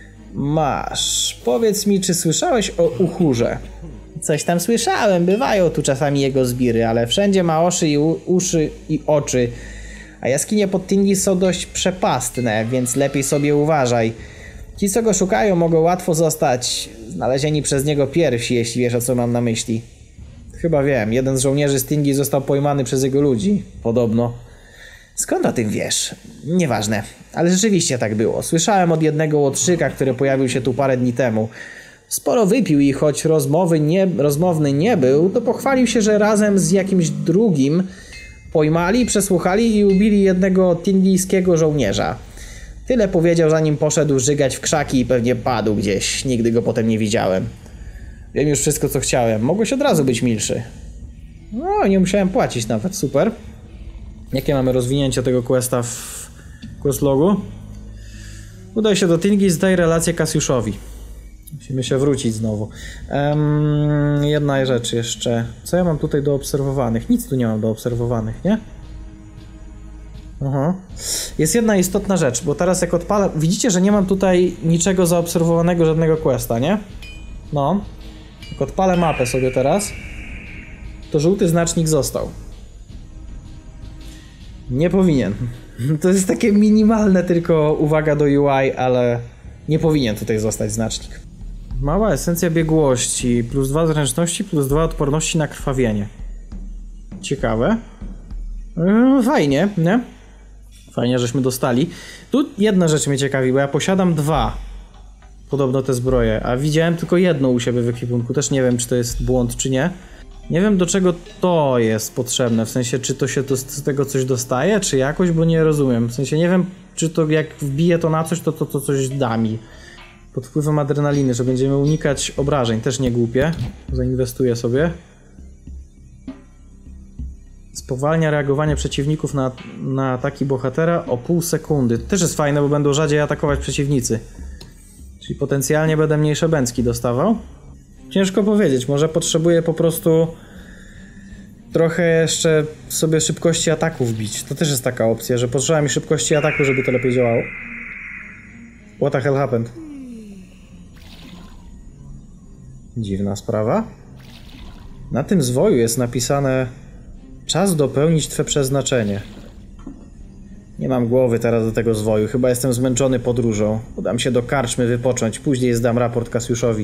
S1: Masz. Powiedz mi, czy słyszałeś o Uchurze?
S2: Coś tam słyszałem, bywają tu czasami jego zbiry, ale wszędzie ma uszy i oczy. A jaskinie pod Tingis są dość przepastne, więc lepiej sobie uważaj. Ci, co go szukają, mogą łatwo zostać znalezieni przez niego pierwsi, jeśli wiesz, o co mam na myśli.
S1: Chyba wiem, jeden z żołnierzy z Tingis został pojmany przez jego ludzi, podobno.
S2: Skąd o tym wiesz? Nieważne, ale rzeczywiście tak było. Słyszałem od jednego łotrzyka, który pojawił się tu parę dni temu. Sporo wypił i choć rozmowny nie był, to pochwalił się, że razem z jakimś drugim pojmali, przesłuchali i ubili jednego tingijskiego żołnierza. Tyle powiedział, zanim poszedł żygać w krzaki i pewnie padł gdzieś. Nigdy go potem nie widziałem.
S1: Wiem już wszystko, co chciałem. Mogłeś od razu być milszy. No, nie musiałem płacić nawet. Super. Jakie mamy rozwinięcie tego questa w questlogu? Udaj się do Tingis, daj relację Kasiuszowi. Musimy się wrócić znowu. jedna rzecz jeszcze. Co ja mam tutaj do obserwowanych? Nic tu nie mam do obserwowanych, nie? Aha. Jest jedna istotna rzecz, bo teraz jak odpalę... Widzicie, że nie mam tutaj niczego zaobserwowanego, żadnego questa, nie? No. Jak odpalę mapę sobie teraz, to żółty znacznik został. Nie powinien. To jest takie minimalne tylko uwaga do UI, ale nie powinien tutaj zostać znacznik. Mała esencja biegłości, plus 2 zręczności, plus 2 odporności na krwawienie. Ciekawe. Fajnie, nie? Fajnie, żeśmy dostali. Tu jedna rzecz mnie ciekawi, bo ja posiadam 2 podobno te zbroje, a widziałem tylko jedną u siebie w ekwipunku. Też nie wiem, czy to jest błąd, czy nie. Nie wiem, do czego to jest potrzebne, w sensie, czy to się z tego coś dostaje, czy jakoś, bo nie rozumiem. W sensie, nie wiem, czy to jak wbiję to na coś, to coś da mi. Pod wpływem adrenaliny, że będziemy unikać obrażeń, też nie głupie. Zainwestuję sobie. Spowalnia reagowanie przeciwników na ataki bohatera o pół sekundy. To też jest fajne, bo będą rzadziej atakować przeciwnicy. Czyli potencjalnie będę mniejsze bęcki dostawał. Ciężko powiedzieć, może potrzebuję po prostu trochę jeszcze sobie szybkości ataku wbić. To też jest taka opcja, że potrzeba mi szybkości ataku, żeby to lepiej działało. What the hell happened? Dziwna sprawa. Na tym zwoju jest napisane: czas dopełnić twe przeznaczenie. Nie mam głowy teraz do tego zwoju, chyba jestem zmęczony podróżą. Udam się do karczmy wypocząć, później zdam raport Kasjuszowi.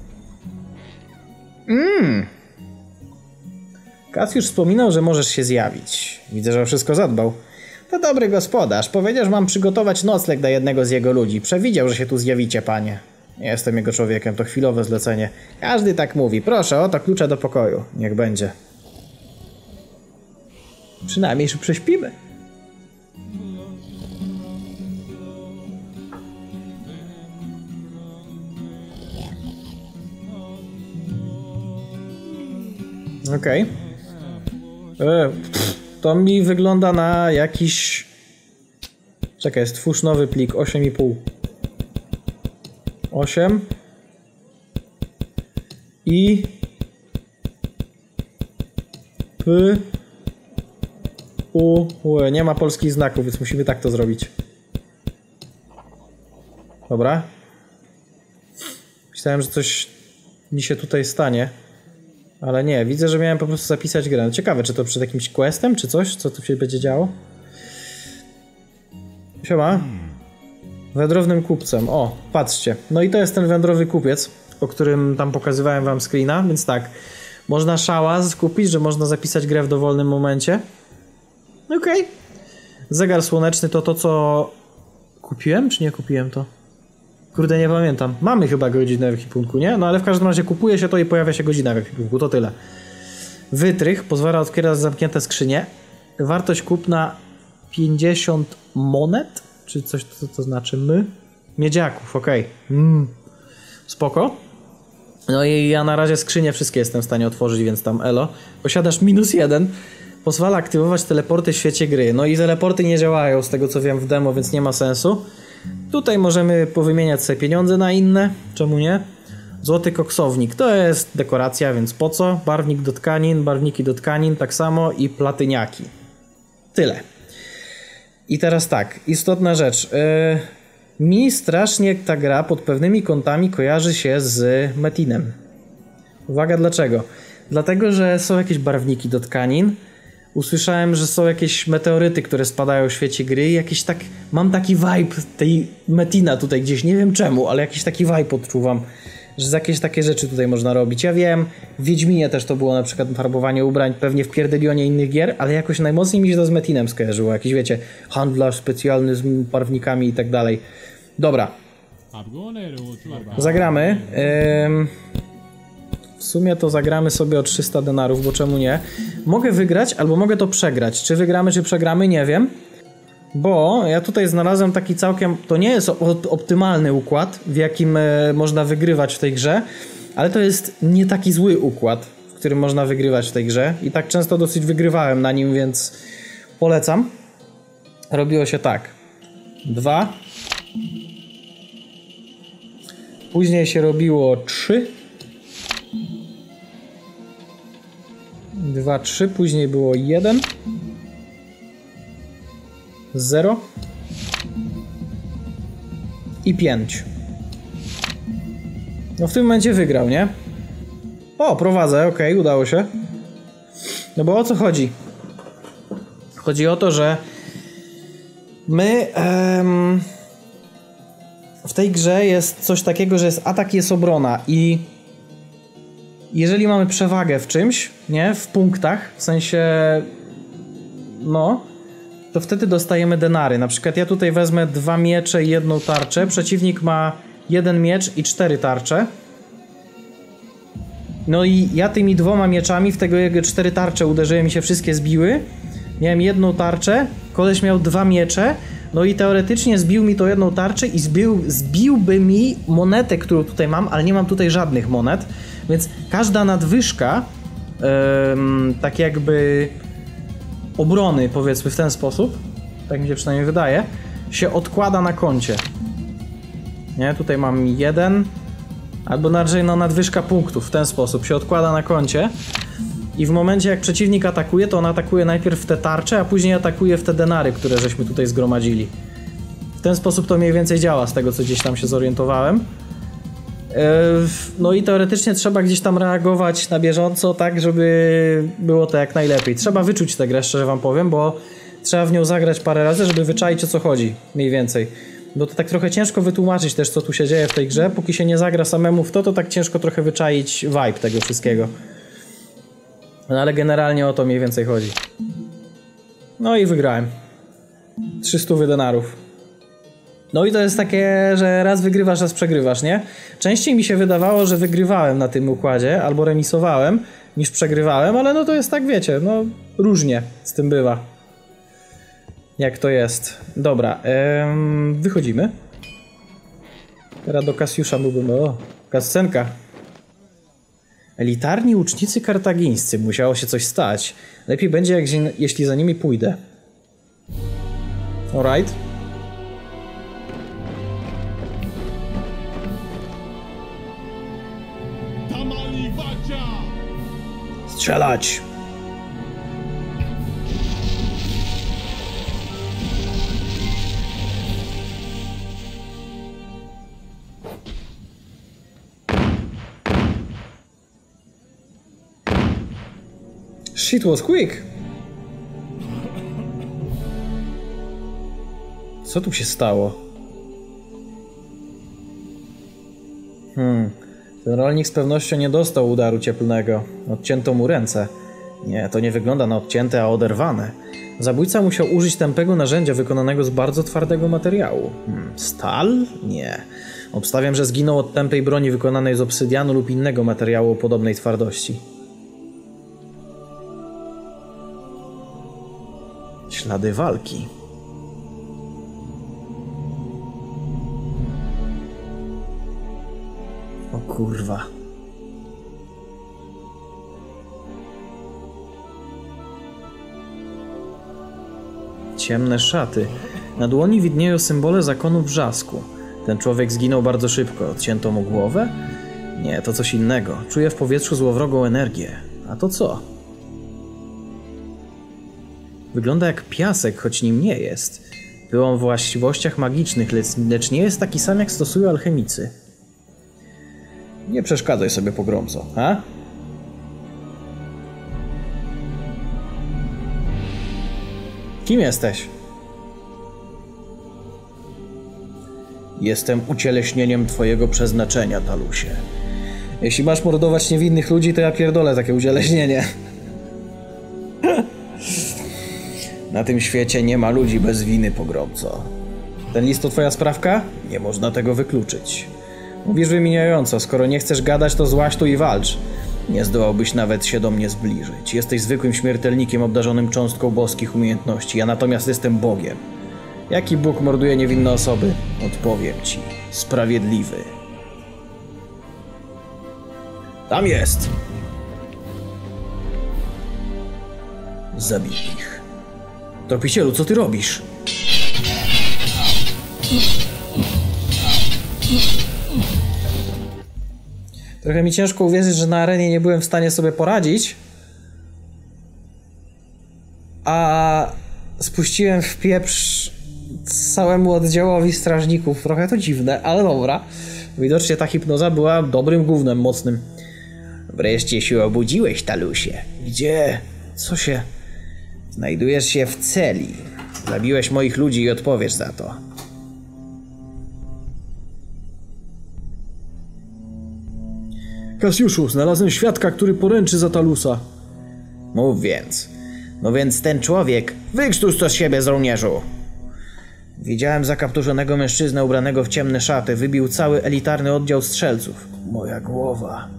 S1: Kasjusz wspominał, że możesz się zjawić. Widzę, że o wszystko zadbał. To dobry gospodarz. Powiedział, że mam przygotować nocleg dla jednego z jego ludzi. Przewidział, że się tu zjawicie, panie. Nie jestem jego człowiekiem, to chwilowe zlecenie. Każdy tak mówi. Proszę, oto klucze do pokoju. Niech będzie. Przynajmniej się prześpimy. Okej. To mi wygląda na jakiś... Czekaj, stwórz nowy plik, 8,5. 8 i P U nie ma polskich znaków, więc musimy tak to zrobić. Dobra. Myślałem, że coś mi się tutaj stanie. Ale nie, widzę, że miałem po prostu zapisać grę. No ciekawe, czy to przed jakimś questem, czy coś? Co tu się będzie działo? Siema. Wędrownym kupcem. O, patrzcie. No i to jest ten wędrowy kupiec, o którym tam pokazywałem wam screena, więc tak. Można szałas kupić, że można zapisać grę w dowolnym momencie. Okej. Zegar słoneczny to to, co... Kupiłem, czy nie kupiłem to? Kurde, nie pamiętam. Mamy chyba godzinę w ekwipunku, nie? No ale w każdym razie kupuje się to i pojawia się godzina w ekwipunku, to tyle. Wytrych pozwala otwierać zamknięte skrzynie. Wartość kupna 50 monet? Czy coś, co to znaczy my? Miedziaków, okej. Spoko. No i ja na razie skrzynie wszystkie jestem w stanie otworzyć, więc tam elo. Posiadasz -1. Pozwala aktywować teleporty w świecie gry. No i teleporty nie działają, z tego co wiem, w demo, więc nie ma sensu. Tutaj możemy powymieniać sobie pieniądze na inne, czemu nie? Złoty koksownik, to jest dekoracja, więc po co? Barwnik do tkanin, barwniki do tkanin, tak samo i platyniaki. Tyle. I teraz tak, istotna rzecz. Mi strasznie ta gra pod pewnymi kątami kojarzy się z Metinem. Uwaga, dlaczego? Dlatego, że są jakieś barwniki do tkanin. Usłyszałem, że są jakieś meteoryty, które spadają w świecie gry i jakiś tak... Mam taki vibe tej Metina tutaj gdzieś, nie wiem czemu, ale jakiś taki vibe odczuwam, że jakieś takie rzeczy tutaj można robić. Ja wiem, w Wiedźminie też to było na przykład farbowanie ubrań, pewnie w Pierdylionie innych gier, ale jakoś najmocniej mi się to z Metinem skojarzyło. Jakiś, wiecie, handlarz specjalny z barwnikami i tak dalej. Dobra. Zagramy. W sumie to zagramy sobie o 300 denarów, bo czemu nie? Mogę wygrać albo mogę to przegrać. Czy wygramy, czy przegramy, nie wiem. Bo ja tutaj znalazłem taki całkiem... To nie jest optymalny układ, w jakim można wygrywać w tej grze, ale to jest nie taki zły układ, w którym można wygrywać w tej grze. I tak często dosyć wygrywałem na nim, więc polecam. Robiło się tak. 2. Później się robiło 3. 2, 3, później było 1, 0 i 5. No w tym momencie wygrał, nie? O, prowadzę, okej, udało się. No bo o co chodzi? Chodzi o to, że my w tej grze jest coś takiego, że jest atak, jest obrona i jeżeli mamy przewagę w czymś, nie? W punktach, w sensie no, to wtedy dostajemy denary. Na przykład ja tutaj wezmę 2 miecze i 1 tarczę, przeciwnik ma 1 miecz i 4 tarcze. No i ja tymi 2 mieczami w tego jego 4 tarcze uderzyłem i się wszystkie zbiły. Miałem 1 tarczę, koleś miał 2 miecze, no i teoretycznie zbił mi to 1 tarczę i zbiłby mi monetę, którą tutaj mam, ale nie mam tutaj żadnych monet, więc każda nadwyżka tak jakby obrony, powiedzmy w ten sposób, tak mi się przynajmniej wydaje, się odkłada na koncie. Nie, tutaj mam 1, albo raczej no nadwyżka punktów w ten sposób się odkłada na koncie i w momencie jak przeciwnik atakuje, to on atakuje najpierw w te tarcze, a później atakuje w te denary, które żeśmy tutaj zgromadzili. W ten sposób to mniej więcej działa, z tego co gdzieś tam się zorientowałem. No i teoretycznie trzeba gdzieś tam reagować na bieżąco, tak żeby było to jak najlepiej. Trzeba wyczuć tę grę, szczerze wam powiem, bo trzeba w nią zagrać parę razy, żeby wyczaić o co chodzi, mniej więcej. Bo to tak trochę ciężko wytłumaczyć też, co tu się dzieje w tej grze. Póki się nie zagra samemu w to tak ciężko trochę wyczaić vibe tego wszystkiego. No ale generalnie o to mniej więcej chodzi. No i wygrałem. 300 denarów. No i to jest takie, że raz wygrywasz, raz przegrywasz, nie? Częściej mi się wydawało, że wygrywałem na tym układzie, albo remisowałem, niż przegrywałem, ale no to jest tak, wiecie, no różnie z tym bywa. Jak to jest. Dobra, wychodzimy. Teraz do Kasiusza byłbym, o, kascenka. Elitarni łucznicy kartagińscy, musiało się coś stać. Lepiej będzie, jeśli za nimi pójdę. Alright. Strzelać! Shit was quick. Co tu się stało? Ten rolnik z pewnością nie dostał udaru cieplnego. Odcięto mu ręce. Nie, to nie wygląda na odcięte, a oderwane. Zabójca musiał użyć tępego narzędzia wykonanego z bardzo twardego materiału. Stal? Nie. Obstawiam, że zginął od tępej broni wykonanej z obsydianu lub innego materiału o podobnej twardości. Ślady walki. O kurwa. Ciemne szaty. Na dłoni widnieją symbole zakonu wrzasku. Ten człowiek zginął bardzo szybko. Odcięto mu głowę? Nie, to coś innego. Czuję w powietrzu złowrogą energię. A to co? Wygląda jak piasek, choć nim nie jest. Pył o właściwościach magicznych, lecz nie jest taki sam, jak stosują alchemicy. Nie przeszkadzaj sobie, pogromco, a? Kim jesteś? Jestem ucieleśnieniem twojego przeznaczenia, Talusie. Jeśli masz mordować niewinnych ludzi, to ja pierdolę takie ucieleśnienie. Na tym świecie nie ma ludzi bez winy, pogromco. Ten list to twoja sprawka? Nie można tego wykluczyć. Mówisz wymieniająco, skoro nie chcesz gadać, to złaź tu i walcz. Nie zdołałbyś nawet się do mnie zbliżyć. Jesteś zwykłym śmiertelnikiem obdarzonym cząstką boskich umiejętności, ja natomiast jestem Bogiem. Jaki Bóg morduje niewinne osoby? Odpowiem ci. Sprawiedliwy. Tam jest! Zabij ich. Tropicielu, co ty robisz? Trochę mi ciężko uwierzyć, że na arenie nie byłem w stanie sobie poradzić. a spuściłem w pieprz całemu oddziałowi strażników. Trochę to dziwne, ale dobra. Widocznie ta hipnoza była dobrym gównem mocnym.
S2: Wreszcie się obudziłeś, Talusie.
S1: Gdzie? Co się...
S2: Znajdujesz się w celi. Zabiłeś moich ludzi i odpowiesz za to.
S1: Kasiuszu, znalazłem świadka, który poręczy za Talusa.
S2: Mów więc. No więc ten człowiek... Wykrztuś to z siebie, żołnierzu! Widziałem zakapturzonego mężczyznę ubranego w ciemne szaty. Wybił cały elitarny oddział strzelców.
S1: Moja głowa.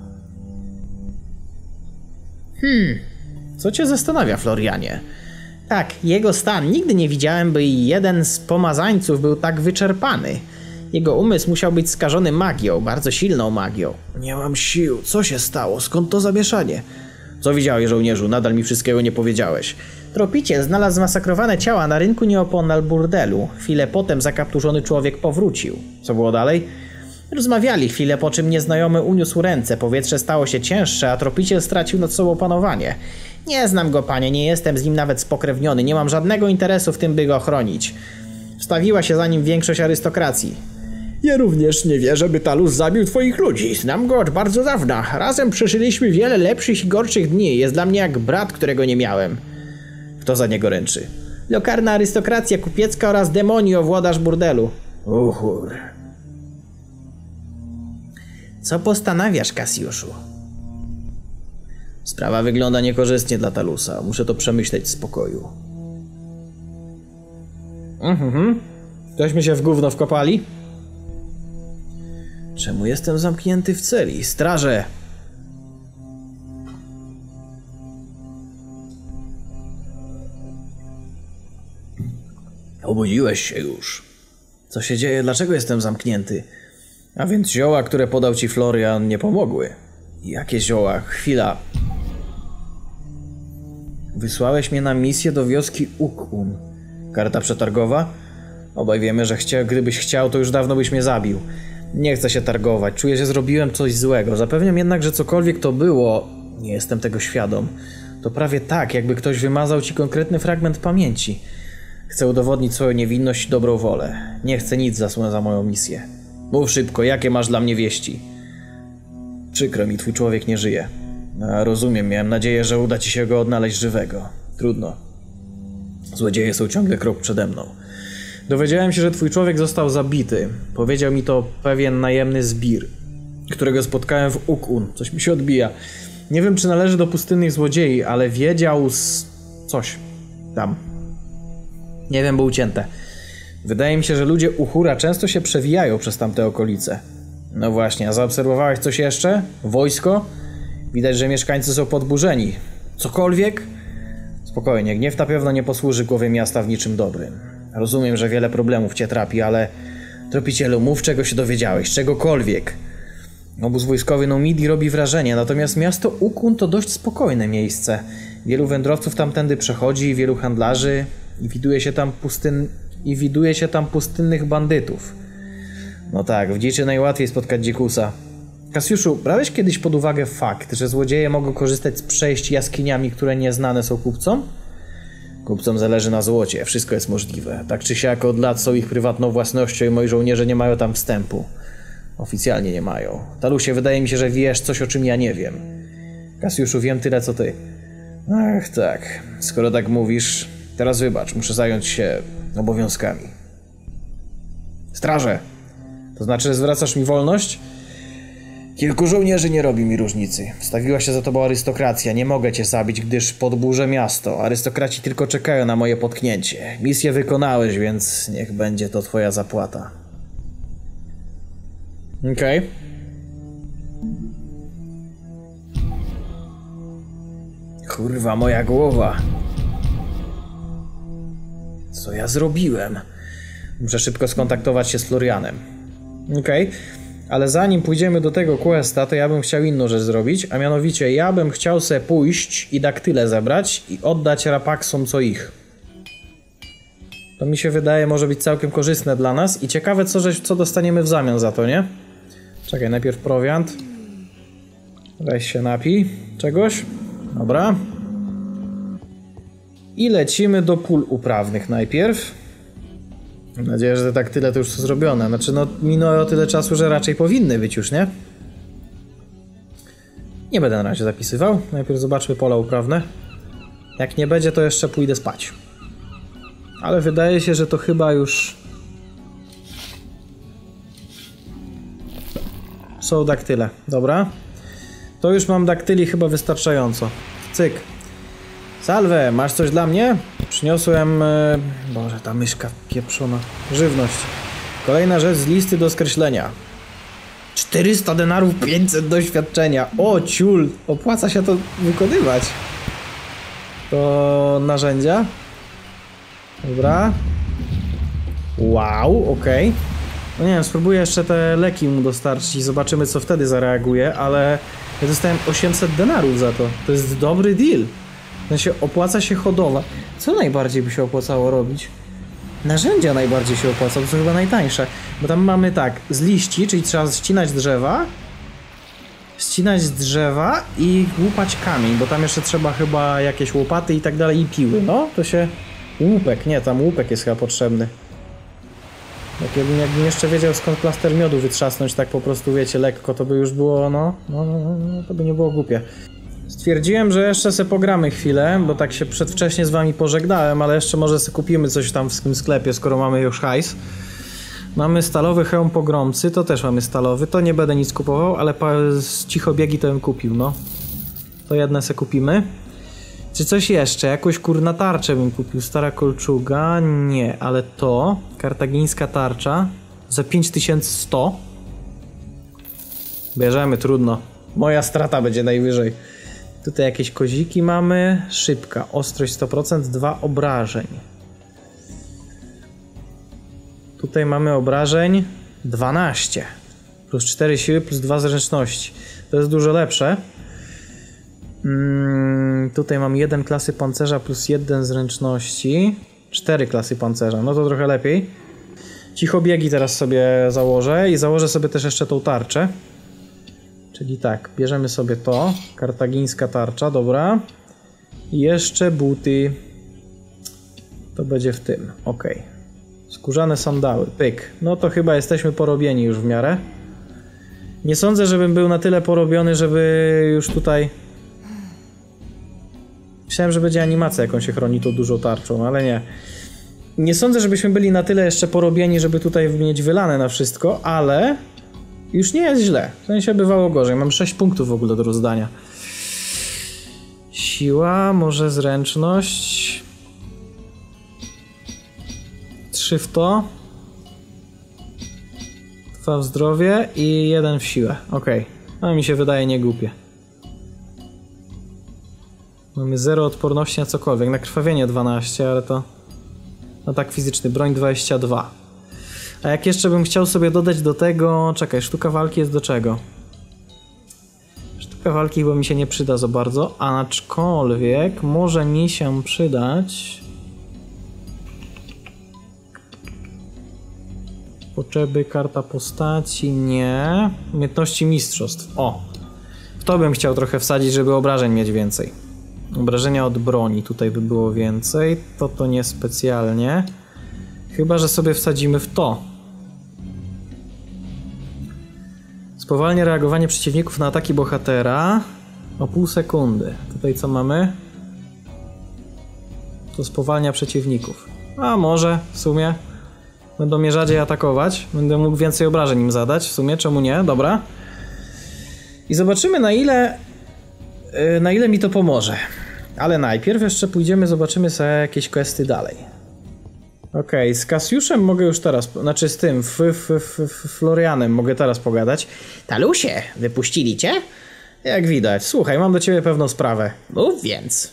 S2: Co cię zastanawia, Florianie? Tak, jego stan. Nigdy nie widziałem, by jeden z pomazańców był tak wyczerpany. Jego umysł musiał być skażony magią, bardzo silną magią.
S1: Nie mam sił. Co się stało? Skąd to zamieszanie? Co widziałeś, żołnierzu? Nadal mi wszystkiego nie powiedziałeś.
S2: Tropiciel znalazł zmasakrowane ciała na rynku nieopodal burdelu. Chwilę potem zakapturzony człowiek powrócił.
S1: Co było dalej?
S2: Rozmawiali chwilę, po czym nieznajomy uniósł ręce. Powietrze stało się cięższe, a tropiciel stracił nad sobą panowanie. Nie znam go, panie, nie jestem z nim nawet spokrewniony. Nie mam żadnego interesu w tym, by go chronić. Wstawiła się za nim większość arystokracji.
S1: Ja również nie wierzę, by Talus zabił twoich ludzi. Znam go od bardzo dawna. Razem przeżyliśmy wiele lepszych i gorszych dni. Jest dla mnie jak brat, którego nie miałem. Kto za niego ręczy?
S2: Lokalna arystokracja kupiecka oraz demonio, włodarz burdelu.
S1: Uchur.
S2: Co postanawiasz, Kasiuszu?
S1: Sprawa wygląda niekorzystnie dla Talusa. Muszę to przemyśleć w spokoju. Tośmy się w gówno wkopali? Czemu jestem zamknięty w celi? Straże! Obudziłeś się już. Co się dzieje? Dlaczego jestem zamknięty? A więc zioła, które podał ci Florian, nie pomogły. Jakie zioła? Chwila. Wysłałeś mnie na misję do wioski Ukun. Karta przetargowa? Obaj wiemy, że gdybyś chciał, to już dawno byś mnie zabił. Nie chcę się targować. Czuję, że zrobiłem coś złego. Zapewniam jednak, że cokolwiek to było, nie jestem tego świadom. To prawie tak, jakby ktoś wymazał ci konkretny fragment pamięci. Chcę udowodnić swoją niewinność i dobrą wolę. Nie chcę nic za moją misję. Mów szybko, jakie masz dla mnie wieści? Przykro mi, twój człowiek nie żyje. Rozumiem, miałem nadzieję, że uda ci się go odnaleźć żywego. Trudno. Złodzieje są ciągle krok przede mną. Dowiedziałem się, że twój człowiek został zabity. Powiedział mi to pewien najemny zbir, którego spotkałem w Ukun. Coś mi się odbija. Nie wiem, czy należy do pustynnych złodziei, ale wiedział z... coś tam. Nie wiem, bo ucięte. Wydaje mi się, że ludzie Uhura często się przewijają przez tamte okolice. No właśnie, a zaobserwowałeś coś jeszcze? Wojsko? Widać, że mieszkańcy są podburzeni. Cokolwiek? Spokojnie, gniew na pewno nie posłuży głowie miasta w niczym dobrym. Rozumiem, że wiele problemów cię trapi, ale... Tropicielu, mów, czego się dowiedziałeś, czegokolwiek. Obóz wojskowy Numidii robi wrażenie, natomiast miasto Ukun to dość spokojne miejsce. Wielu wędrowców tamtędy przechodzi, wielu handlarzy i widuje się tam pustynnych bandytów. No tak, w dziczy najłatwiej spotkać dzikusa. Kasiuszu, brałeś kiedyś pod uwagę fakt, że złodzieje mogą korzystać z przejść jaskiniami, które nieznane są kupcom? Kupcom zależy na złocie, wszystko jest możliwe. Tak czy siak od lat są ich prywatną własnością i moi żołnierze nie mają tam wstępu. Oficjalnie nie mają. Talusie, wydaje mi się, że wiesz coś, o czym ja nie wiem. Kasiuszu, wiem tyle, co ty. Ach, tak. Skoro tak mówisz, teraz wybacz, muszę zająć się obowiązkami. Straże! To znaczy, że zwracasz mi wolność? Kilku żołnierzy nie robi mi różnicy. Wstawiła się za tobą arystokracja. Nie mogę cię zabić, gdyż podburzę miasto. Arystokraci tylko czekają na moje potknięcie. Misję wykonałeś, więc niech będzie to twoja zapłata. Okej. Kurwa, moja głowa. Co ja zrobiłem? Muszę szybko skontaktować się z Florianem. Okej. Ale zanim pójdziemy do tego questa, to ja bym chciał inną rzecz zrobić, a mianowicie ja bym chciał sobie pójść i daktyle zebrać i oddać rapaksom co ich. To mi się wydaje może być całkiem korzystne dla nas i ciekawe co dostaniemy w zamian za to, nie? Czekaj, najpierw prowiant. Weź się napij czegoś. Dobra. I lecimy do pól uprawnych najpierw. Mam nadzieję, że tak tyle to już są zrobione. Znaczy no minęło tyle czasu, że raczej powinny być już, nie? Nie będę na razie zapisywał. Najpierw zobaczmy pola uprawne. Jak nie będzie, to jeszcze pójdę spać. Ale wydaje się, że to chyba już... Są daktyle. Dobra. To już mam daktyli chyba wystarczająco. Cyk. Salve, masz coś dla mnie? Przyniosłem... Boże, ta myszka pieprzona. Żywność. Kolejna rzecz z listy do skreślenia. 400 denarów, 500 doświadczenia. O, ciul. Opłaca się to wykonywać. To narzędzia. Dobra. Wow, okej. No nie wiem, spróbuję jeszcze te leki mu dostarczyć i zobaczymy, co wtedy zareaguje, ale ja dostałem 800 denarów za to. To jest dobry deal. W sensie opłaca się hodowa. Co najbardziej by się opłacało robić? Narzędzia najbardziej się opłaca, to są chyba najtańsze. Bo tam mamy tak, z liści, czyli trzeba ścinać drzewa i łupać kamień, bo tam jeszcze trzeba chyba jakieś łopaty i tak dalej i piły. No, to się... Łupek, nie, tam łupek jest chyba potrzebny. Jakbym jeszcze wiedział, skąd plaster miodu wytrzasnąć, tak po prostu, wiecie, lekko, to by już było, no, to by nie było głupie. Stwierdziłem, że jeszcze se pogramy chwilę, bo tak się przedwcześnie z wami pożegnałem, ale jeszcze może se kupimy coś tam w tym sklepie, skoro mamy już hajs. Mamy stalowy hełm pogromcy, to też mamy stalowy, to nie będę nic kupował, ale z cichobiegi to bym kupił, no. To jedne se kupimy. Czy coś jeszcze? Jakąś kurna tarczę bym kupił. Stara kolczuga? Nie, ale to. Kartagińska tarcza. Za 5100. Bierzemy, trudno. Moja strata będzie najwyżej. Tutaj jakieś koziki mamy. Szybka. Ostrość 100%. 2 obrażeń. Tutaj mamy obrażeń 12. Plus 4 siły, plus 2 zręczności. To jest dużo lepsze. Tutaj mam 1 klasy pancerza plus 1 zręczności. 4 klasy pancerza, no to trochę lepiej. Cichobiegi teraz sobie założę i założę sobie też jeszcze tą tarczę. Czyli tak, bierzemy sobie to. Kartagińska tarcza, dobra. I jeszcze buty. To będzie w tym, ok. Skórzane sandały, pyk. No to chyba jesteśmy porobieni już w miarę. Nie sądzę, żebym był na tyle porobiony, żeby już tutaj... Myślałem, że będzie animacja, jak on się chroni tą dużą tarczą, ale nie. Nie sądzę, żebyśmy byli na tyle jeszcze porobieni, żeby tutaj mieć wylane na wszystko, ale już nie jest źle. W sensie bywało gorzej. Mam 6 punktów w ogóle do rozdania. Siła, może zręczność. 3 w to. 2 w zdrowie i 1 w siłę. Ok. No mi się wydaje niegłupie. Mamy 0 odporności na cokolwiek. Na krwawienie 12, ale to... Atak fizyczny, broń 22. A jak jeszcze bym chciał sobie dodać do tego... Czekaj, sztuka walki jest do czego? Sztuka walki chyba mi się nie przyda za bardzo, aczkolwiek może mi się przydać... Potrzeby, karta postaci, nie. Umiejętności mistrzostw, o. W to bym chciał trochę wsadzić, żeby obrażeń mieć więcej. Obrażenia od broni, tutaj by było więcej. To nie specjalnie. Chyba że sobie wsadzimy w to. Spowalnia reagowanie przeciwników na ataki bohatera o pół sekundy. Tutaj co mamy? To spowalnia przeciwników. A może w sumie będą mnie rzadziej atakować. Będę mógł więcej obrażeń im zadać. W sumie czemu nie? Dobra. I zobaczymy na ile mi to pomoże. Ale najpierw jeszcze pójdziemy, zobaczymy sobie jakieś questy dalej. Okej, z Kasiuszem mogę już teraz, znaczy z tym, Florianem mogę teraz pogadać.
S2: Talusie, wypuścili cię?
S1: Jak widać. Słuchaj, mam do ciebie pewną sprawę.
S2: Mów więc.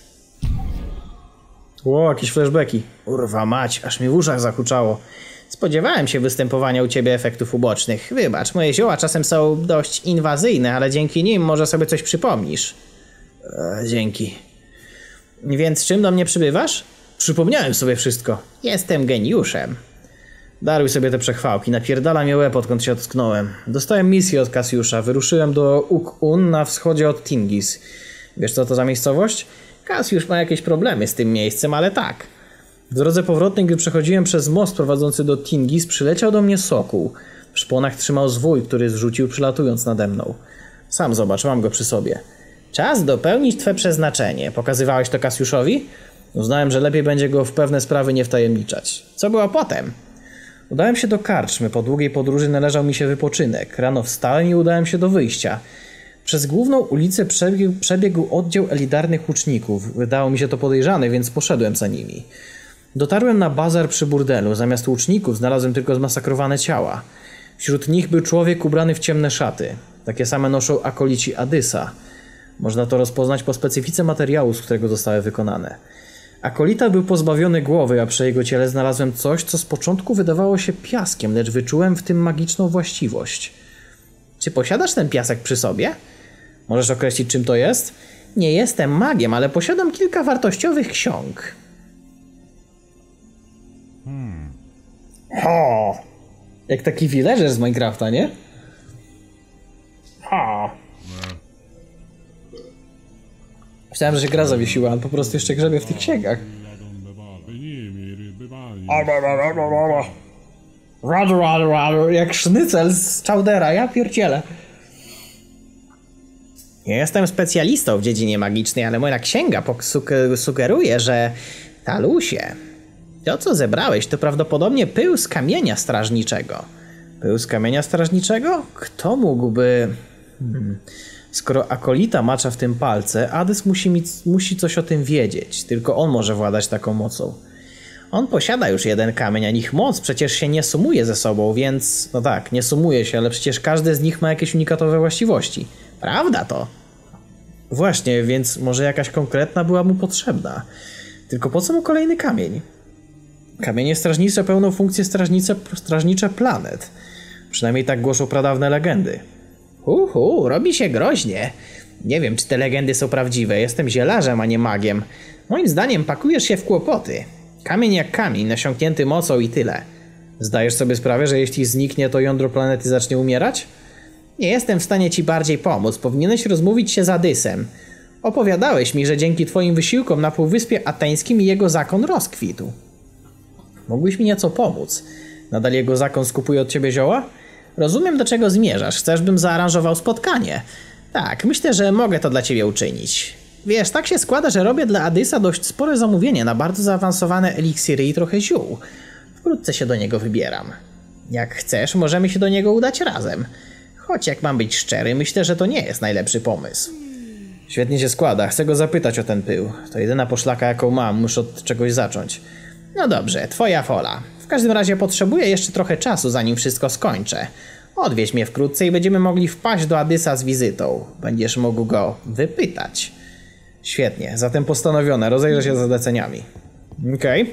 S1: Ło, jakieś flashbacki.
S2: Urwa mać, aż mi w uszach zahuczało. Spodziewałem się występowania u ciebie efektów ubocznych. Wybacz, moje zioła czasem są dość inwazyjne, ale dzięki nim może sobie coś przypomnisz.
S1: Dzięki.
S2: Więc czym do mnie przybywasz?
S1: Przypomniałem sobie wszystko.
S2: Jestem geniuszem.
S1: Daruj sobie te przechwałki, napierdala mnie łeb, odkąd się ocknąłem. Dostałem misję od Kasiusza, wyruszyłem do Uk-Un na wschodzie od Tingis. Wiesz co to za miejscowość?
S2: Kasiusz ma jakieś problemy z tym miejscem, ale tak. W drodze powrotnej, gdy przechodziłem przez most prowadzący do Tingis, przyleciał do mnie sokół. W szponach trzymał zwój, który zrzucił przylatując nade mną. Sam zobacz, mam go przy sobie. Czas dopełnić twe przeznaczenie. Pokazywałeś to Kasiuszowi? Uznałem, że lepiej będzie go w pewne sprawy nie wtajemniczać. Co było potem? Udałem się do karczmy. Po długiej podróży należał mi się wypoczynek. Rano wstałem i udałem się do wyjścia. Przez główną ulicę przebiegł oddział elitarnych łuczników. Wydało mi się to podejrzane, więc poszedłem za nimi. Dotarłem na bazar przy burdelu. Zamiast łuczników znalazłem tylko zmasakrowane ciała. Wśród nich był człowiek ubrany w ciemne szaty. Takie same noszą akolici Adysa. Można to rozpoznać po specyfice materiału, z którego zostały wykonane. Akolita był pozbawiony głowy, a przy jego ciele znalazłem coś, co z początku wydawało się piaskiem, lecz wyczułem w tym magiczną właściwość. Czy posiadasz ten piasek przy sobie? Możesz określić, czym to jest? Nie jestem magiem, ale posiadam kilka wartościowych ksiąg. Ho! Jak taki villager z Minecrafta, nie? Ha! Myślałem, że się gra zawiesiła, on po prostu jeszcze grzebie w tych księgach. Jak sznycel z Chowdera, ja pierdzielę. Nie jestem specjalistą w dziedzinie magicznej, ale moja księga sugeruje, że Talusie, to co zebrałeś to prawdopodobnie pył z kamienia strażniczego. Pył z kamienia strażniczego? Kto mógłby... Skoro Akolita macza w tym palce, Adys musi coś o tym wiedzieć. Tylko on może władać taką mocą. On posiada już jeden kamień, a ich moc przecież się nie sumuje ze sobą, więc... No tak, nie sumuje się, ale przecież każdy z nich ma jakieś unikatowe właściwości. Prawda to? Właśnie, więc może jakaś konkretna była mu potrzebna. Tylko po co mu kolejny kamień? Kamienie strażnicze pełnią funkcję strażnicze planet. Przynajmniej tak głoszą pradawne legendy. Robi się groźnie. Nie wiem, czy te legendy są prawdziwe. Jestem zielarzem, a nie magiem. Moim zdaniem pakujesz się w kłopoty. Kamień jak kamień, nasiąknięty mocą i tyle. Zdajesz sobie sprawę, że jeśli zniknie, to jądro planety zacznie umierać? Nie jestem w stanie ci bardziej pomóc. Powinieneś rozmówić się z Adysem. Opowiadałeś mi, że dzięki twoim wysiłkom na Półwyspie Ateńskim jego zakon rozkwitł. Mógłbyś mi nieco pomóc. Nadal jego zakon skupuje od ciebie zioła? Rozumiem, do czego zmierzasz. Chcesz, bym zaaranżował spotkanie. Tak, myślę, że mogę to dla ciebie uczynić. Wiesz, tak się składa, że robię dla Adysa dość spore zamówienie na bardzo zaawansowane eliksiry i trochę ziół. Wkrótce się do niego wybieram. Jak chcesz, możemy się do niego udać razem. Choć jak mam być szczery, myślę, że to nie jest najlepszy pomysł. Świetnie się składa. Chcę go zapytać o ten pył. To jedyna poszlaka, jaką mam. Muszę od czegoś zacząć. No dobrze, twoja wola. W każdym razie potrzebuję jeszcze trochę czasu, zanim wszystko skończę. Odwiedź mnie wkrótce i będziemy mogli wpaść do Adysa z wizytą. Będziesz mógł go wypytać. Świetnie, zatem postanowione. Rozejrzę się za zleceniami. Okej.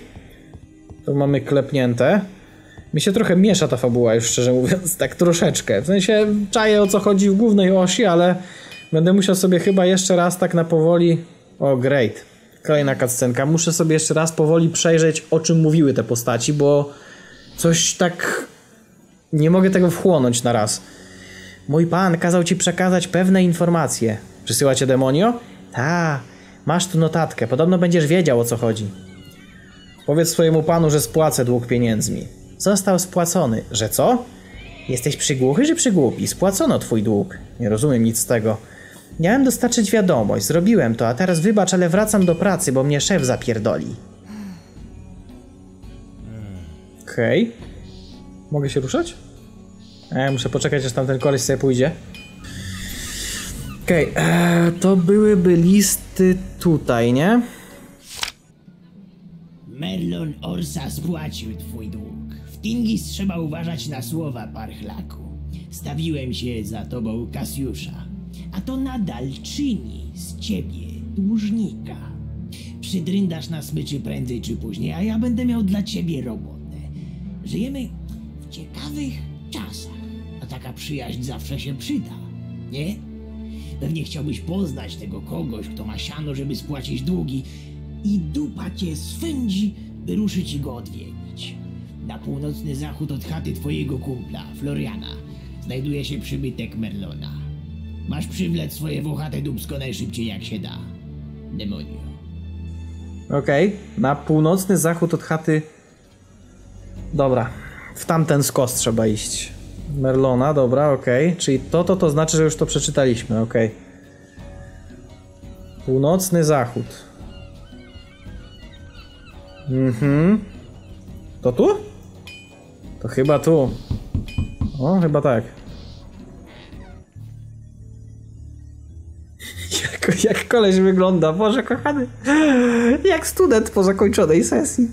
S2: Tu mamy klepnięte. Mi się trochę miesza ta fabuła, już szczerze mówiąc, tak troszeczkę. W sensie czaję, o co chodzi w głównej osi, ale będę musiał sobie chyba jeszcze raz tak na powoli... O, great. Kolejna cutscenka. Muszę sobie jeszcze raz powoli przejrzeć, o czym mówiły te postaci, bo coś tak... Nie mogę tego wchłonąć na raz. Mój pan kazał ci przekazać pewne informacje. Przysyła cię demonio? Ta, masz tu notatkę. Podobno będziesz wiedział, o co chodzi. Powiedz swojemu panu, że spłacę dług pieniędzmi. Został spłacony. Że co? Jesteś przygłuchy czy przygłupi? Spłacono twój dług. Nie rozumiem nic z tego. Miałem dostarczyć wiadomość. Zrobiłem to, a teraz wybacz, ale wracam do pracy, bo mnie szef zapierdoli. Okej. Mogę się ruszać? Muszę poczekać, aż tamten koleś sobie pójdzie. Okej, to byłyby listy tutaj, nie?
S3: Merlon Orsa spłacił twój dług. W Tingis trzeba uważać na słowa, parchlaku. Stawiłem się za tobą, Kasiusza. A to nadal czyni z ciebie dłużnika. Przydryndasz na smyczy prędzej czy później, a ja będę miał dla ciebie robotę. Żyjemy w ciekawych czasach, a taka przyjaźń zawsze się przyda, nie? Pewnie chciałbyś poznać tego kogoś, kto ma siano, żeby spłacić długi i dupa cię swędzi, by ruszyć i go odwiedzić. Na północny zachód od chaty twojego kumpla, Floriana, znajduje się przybytek Merlona. Masz przywlec swoje włochate dubsko najszybciej jak się da. Demonio.
S1: Okej, na północny zachód od chaty. Dobra, w tamten skos trzeba iść. Merlona, dobra, okej. Czyli to znaczy, że już to przeczytaliśmy, okej. Północny zachód. To tu? To chyba tu. O, chyba tak. Jak koleś wygląda, Boże kochany. Jak student po zakończonej sesji.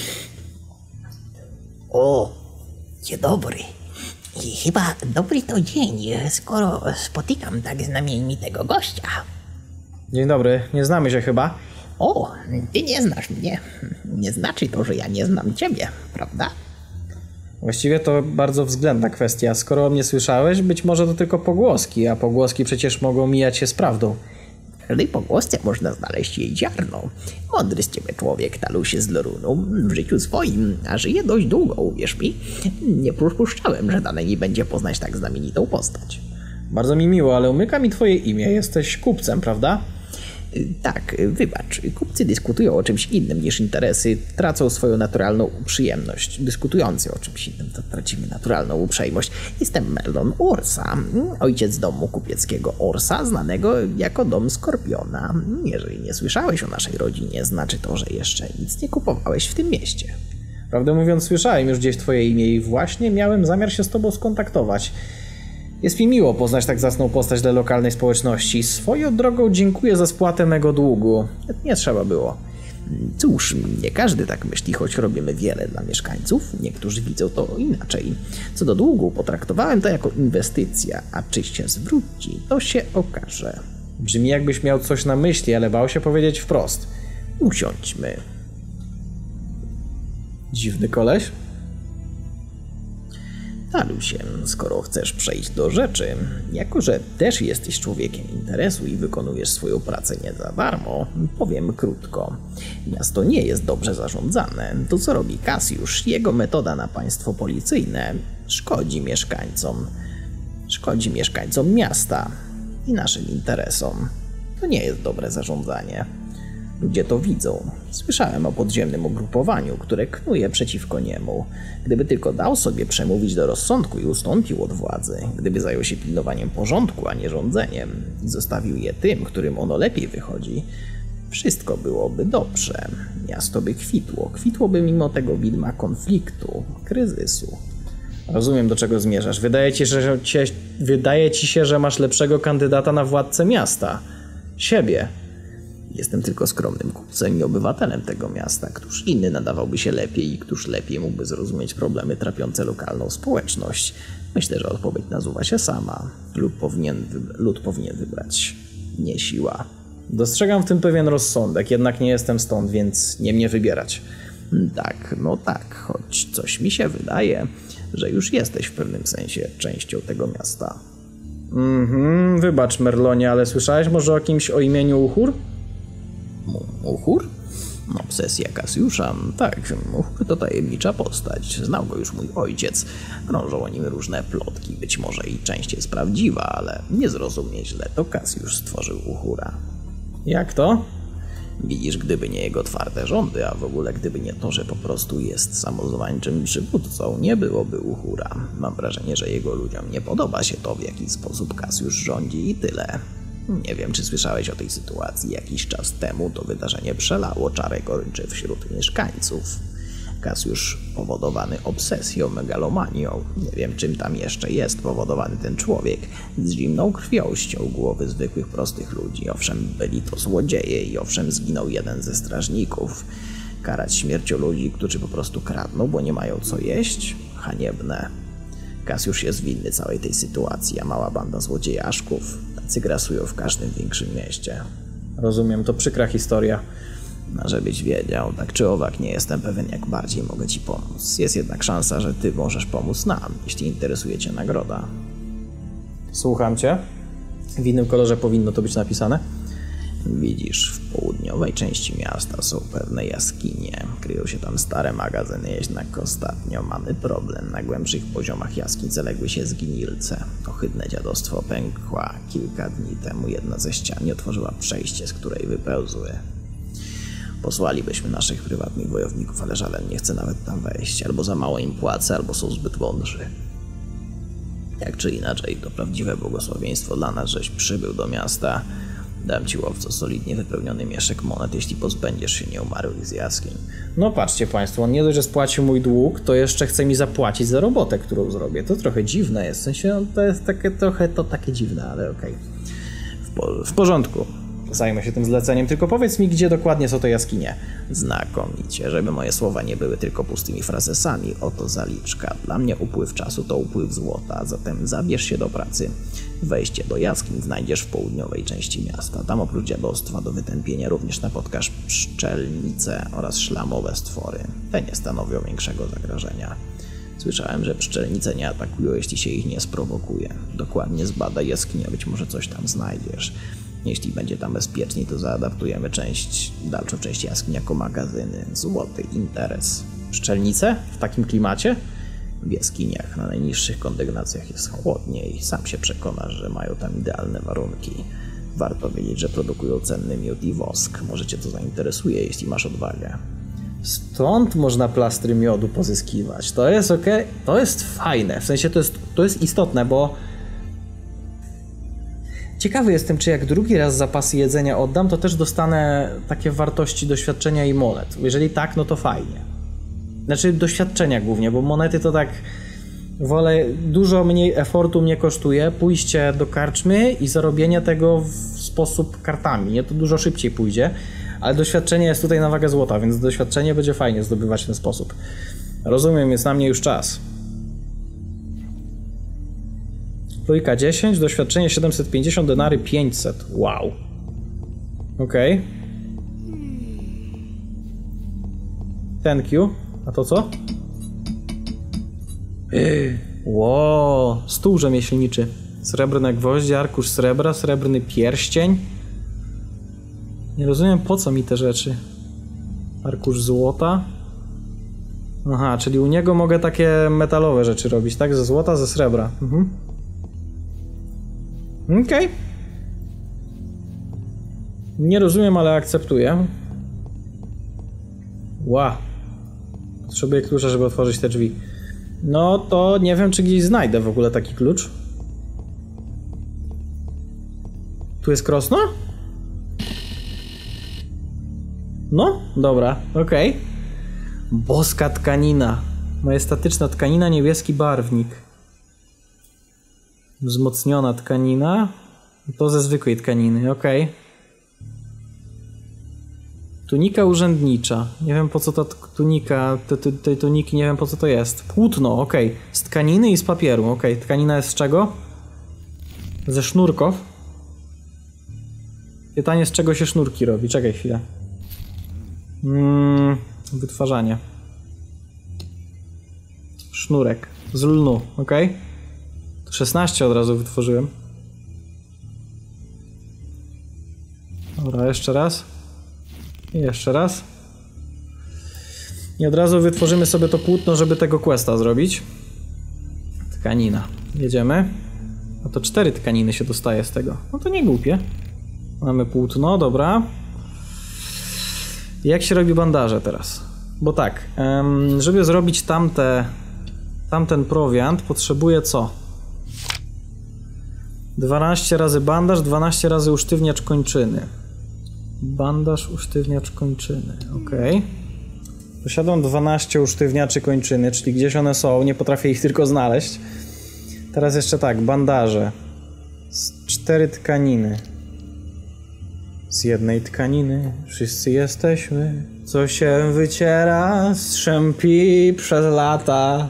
S4: O, dzień dobry. I chyba dobry to dzień, skoro spotykam tak znamienitego gościa.
S1: Dzień dobry, nie znamy się chyba.
S4: O, ty nie znasz mnie. Nie znaczy to, że ja nie znam ciebie, prawda?
S1: Właściwie to bardzo względna kwestia. Skoro o mnie słyszałeś, być może to tylko pogłoski, a pogłoski przecież mogą mijać się z prawdą.
S4: W każdej pogłosce można znaleźć jej ziarno. Mądry z ciebie człowiek, Talusie z Lorunu, w życiu swoim, a żyje dość długo, uwierz mi. Nie przypuszczałem, że dane mi będzie poznać tak znamienitą postać.
S1: Bardzo mi miło, ale umyka mi twoje imię. Jesteś kupcem, prawda?
S4: Tak, wybacz, kupcy dyskutują o czymś innym niż interesy, tracą swoją naturalną przyjemność. Dyskutujący o czymś innym, to tracimy naturalną uprzejmość. Jestem Merlon Ursa, ojciec domu kupieckiego Ursa, znanego jako dom Skorpiona. Jeżeli nie słyszałeś o naszej rodzinie, znaczy to, że jeszcze nic nie kupowałeś w tym mieście.
S1: Prawdę mówiąc, słyszałem już gdzieś twoje imię i właśnie miałem zamiar się z tobą skontaktować. Jest mi miło poznać tak zacną postać dla lokalnej społeczności. Swoją drogą dziękuję za spłatę mego długu. Nie trzeba było.
S4: Cóż, nie każdy tak myśli, choć robimy wiele dla mieszkańców. Niektórzy widzą to inaczej. Co do długu, potraktowałem to jako inwestycja, a czy się zwróci, to się okaże.
S1: Brzmi jakbyś miał coś na myśli, ale bał się powiedzieć wprost.
S4: Usiądźmy.
S1: Dziwny koleś?
S4: Talusie, skoro chcesz przejść do rzeczy, jako że też jesteś człowiekiem interesu i wykonujesz swoją pracę nie za darmo, powiem krótko. Miasto nie jest dobrze zarządzane. To, co robi Cassiusz, jego metoda na państwo policyjne, szkodzi mieszkańcom. Szkodzi mieszkańcom miasta i naszym interesom. To nie jest dobre zarządzanie. Ludzie to widzą. Słyszałem o podziemnym ugrupowaniu, które knuje przeciwko niemu. Gdyby tylko dał sobie przemówić do rozsądku i ustąpił od władzy, gdyby zajął się pilnowaniem porządku, a nie rządzeniem i zostawił je tym, którym ono lepiej wychodzi, wszystko byłoby dobrze. Miasto by kwitło. Kwitłoby mimo tego widma konfliktu, kryzysu.
S1: Rozumiem, do czego zmierzasz. Wydaje ci się, że masz lepszego kandydata na władcę miasta. Siebie.
S4: Jestem tylko skromnym kupcem i obywatelem tego miasta. Któż inny nadawałby się lepiej i któż lepiej mógłby zrozumieć problemy trapiące lokalną społeczność? Myślę, że odpowiedź nasuwa się sama. Lud powinien wybrać, nie siła.
S1: Dostrzegam w tym pewien rozsądek, jednak nie jestem stąd, więc nie mnie wybierać.
S4: Tak, no tak, choć coś mi się wydaje, że już jesteś w pewnym sensie częścią tego miasta.
S1: Wybacz, Merlonie, ale słyszałeś może o kimś o imieniu Uhur?
S4: Uhur? Obsesja Cassiusza. Tak, Uhur to tajemnicza postać. Znał go już mój ojciec. Krążą o nim różne plotki. Być może i część jest prawdziwa, ale nie zrozumie źle. To Cassiusz stworzył Uhura.
S1: Jak to?
S4: Widzisz, gdyby nie jego twarde rządy, a w ogóle gdyby nie to, że po prostu jest samozwańczym przywódcą, nie byłoby Uhura. Mam wrażenie, że jego ludziom nie podoba się to, w jaki sposób Cassiusz rządzi i tyle. Nie wiem, czy słyszałeś o tej sytuacji. Jakiś czas temu to wydarzenie przelało czarę goryczę wśród mieszkańców. Cassiusz powodowany obsesją, megalomanią, nie wiem czym tam jeszcze jest powodowany ten człowiek, z zimną krwią ściął głowy zwykłych, prostych ludzi. Owszem, byli to złodzieje i owszem, zginął jeden ze strażników. Karać śmiercią ludzi, którzy po prostu kradną, bo nie mają co jeść? Haniebne. Cassiusz jest winny całej tej sytuacji, a mała banda złodziejaszków tacy grasują w każdym większym mieście.
S1: Rozumiem, to przykra historia.
S4: Żebyś wiedział, tak czy owak nie jestem pewien, jak bardziej mogę ci pomóc. Jest jednak szansa, że ty możesz pomóc nam, jeśli interesuje cię nagroda.
S1: Słucham cię. W innym kolorze powinno to być napisane.
S4: Widzisz, w południowej części miasta są pewne jaskinie. Kryją się tam stare magazyny, jednak ostatnio mamy problem. Na głębszych poziomach jaskiń zaległy się zgnilce. Ohydne dziadostwo pękła. Kilka dni temu jedna ze ścian nie otworzyła przejście, z której wypełzły. Posłalibyśmy naszych prywatnych wojowników, ale żaden nie chce nawet tam wejść. Albo za mało im płacę, albo są zbyt mądrzy. Jak czy inaczej, to prawdziwe błogosławieństwo dla nas, żeś przybył do miasta. Dam ci, łowco, solidnie wypełniony mieszek monet, jeśli pozbędziesz się nieumarłych z jaskiń.
S1: No patrzcie państwo, on nie dość, że spłacił mój dług, to jeszcze chce mi zapłacić za robotę, którą zrobię. To trochę dziwne jest, w sensie no, to jest takie dziwne, ale okej.
S4: W porządku.
S1: Zajmę się tym zleceniem, tylko powiedz mi, gdzie dokładnie są te jaskinie.
S4: Znakomicie, żeby moje słowa nie były tylko pustymi frazesami, oto zaliczka. Dla mnie upływ czasu to upływ złota, zatem zabierz się do pracy. Wejście do jaskiń znajdziesz w południowej części miasta. Tam oprócz dziadostwa do wytępienia również napotkasz pszczelnice oraz szlamowe stwory. Te nie stanowią większego zagrożenia. Słyszałem, że pszczelnice nie atakują, jeśli się ich nie sprowokuje. Dokładnie zbadaj jaskinię, być może coś tam znajdziesz. Jeśli będzie tam bezpieczniej, to zaadaptujemy dalszą część jaskiń jako magazyny. Złoty interes.
S1: Pszczelnice? W takim klimacie?
S4: W jaskiniach na najniższych kondygnacjach jest chłodniej. Sam się przekonasz, że mają tam idealne warunki. Warto wiedzieć, że produkują cenny miód i wosk. Może cię to zainteresuje, jeśli masz odwagę.
S1: Stąd można plastry miodu pozyskiwać. To jest okej, to jest fajne. W sensie to jest istotne, bo ciekawy jestem, czy jak drugi raz zapasy jedzenia oddam, to też dostanę takie wartości doświadczenia i monet. Jeżeli tak, no to fajnie. Znaczy doświadczenia głównie, bo monety to tak wolę, dużo mniej efortu mnie kosztuje pójście do karczmy i zarobienie tego w sposób kartami. Nie, to dużo szybciej pójdzie, ale doświadczenie jest tutaj na wagę złota, więc doświadczenie będzie fajnie zdobywać w ten sposób. Rozumiem, jest na mnie już czas. Trójka 10, doświadczenie 750, denary 500. Wow. Okej. Thank you. A to co? Wow. Stół rzemieślniczy. Srebrne gwoździe, arkusz srebra, srebrny pierścień. Nie rozumiem, po co mi te rzeczy. Arkusz złota. Aha, czyli u niego mogę takie metalowe rzeczy robić, tak? Ze złota, ze srebra. Okej. Nie rozumiem, ale akceptuję. Wow. Potrzebuję klucza, żeby otworzyć te drzwi. No to nie wiem, czy gdzieś znajdę w ogóle taki klucz. Tu jest krosno? No, dobra, okej. Boska tkanina. Majestatyczna tkanina, niebieski barwnik. Wzmocniona tkanina. To ze zwykłej tkaniny, okej. Tunika urzędnicza. Nie wiem, po co ta tunika, tej tuniki, nie wiem, po co to jest. Płótno, okej. Z tkaniny i z papieru, okej. Tkanina jest z czego? Ze sznurków. Pytanie, z czego się sznurki robi. Czekaj chwilę. Wytwarzanie. Sznurek. Z lnu, okej. 16 od razu wytworzyłem. Dobra, jeszcze raz. I jeszcze raz. I od razu wytworzymy sobie to płótno, żeby tego questa zrobić. Tkanina. Jedziemy. A to 4 tkaniny się dostaje z tego. No to nie głupie. Mamy płótno, dobra. Jak się robi bandaże teraz? Bo tak, żeby zrobić tamten prowiant, potrzebuję co? 12 razy bandaż, 12 razy usztywniacz kończyny. Bandaż, usztywniacz kończyny, okej. Posiadam 12 usztywniaczy kończyny, czyli gdzieś one są, nie potrafię ich tylko znaleźć. Teraz jeszcze tak, bandaże. 4 tkaniny. Z jednej tkaniny wszyscy jesteśmy, co się wyciera, strzępi przez lata.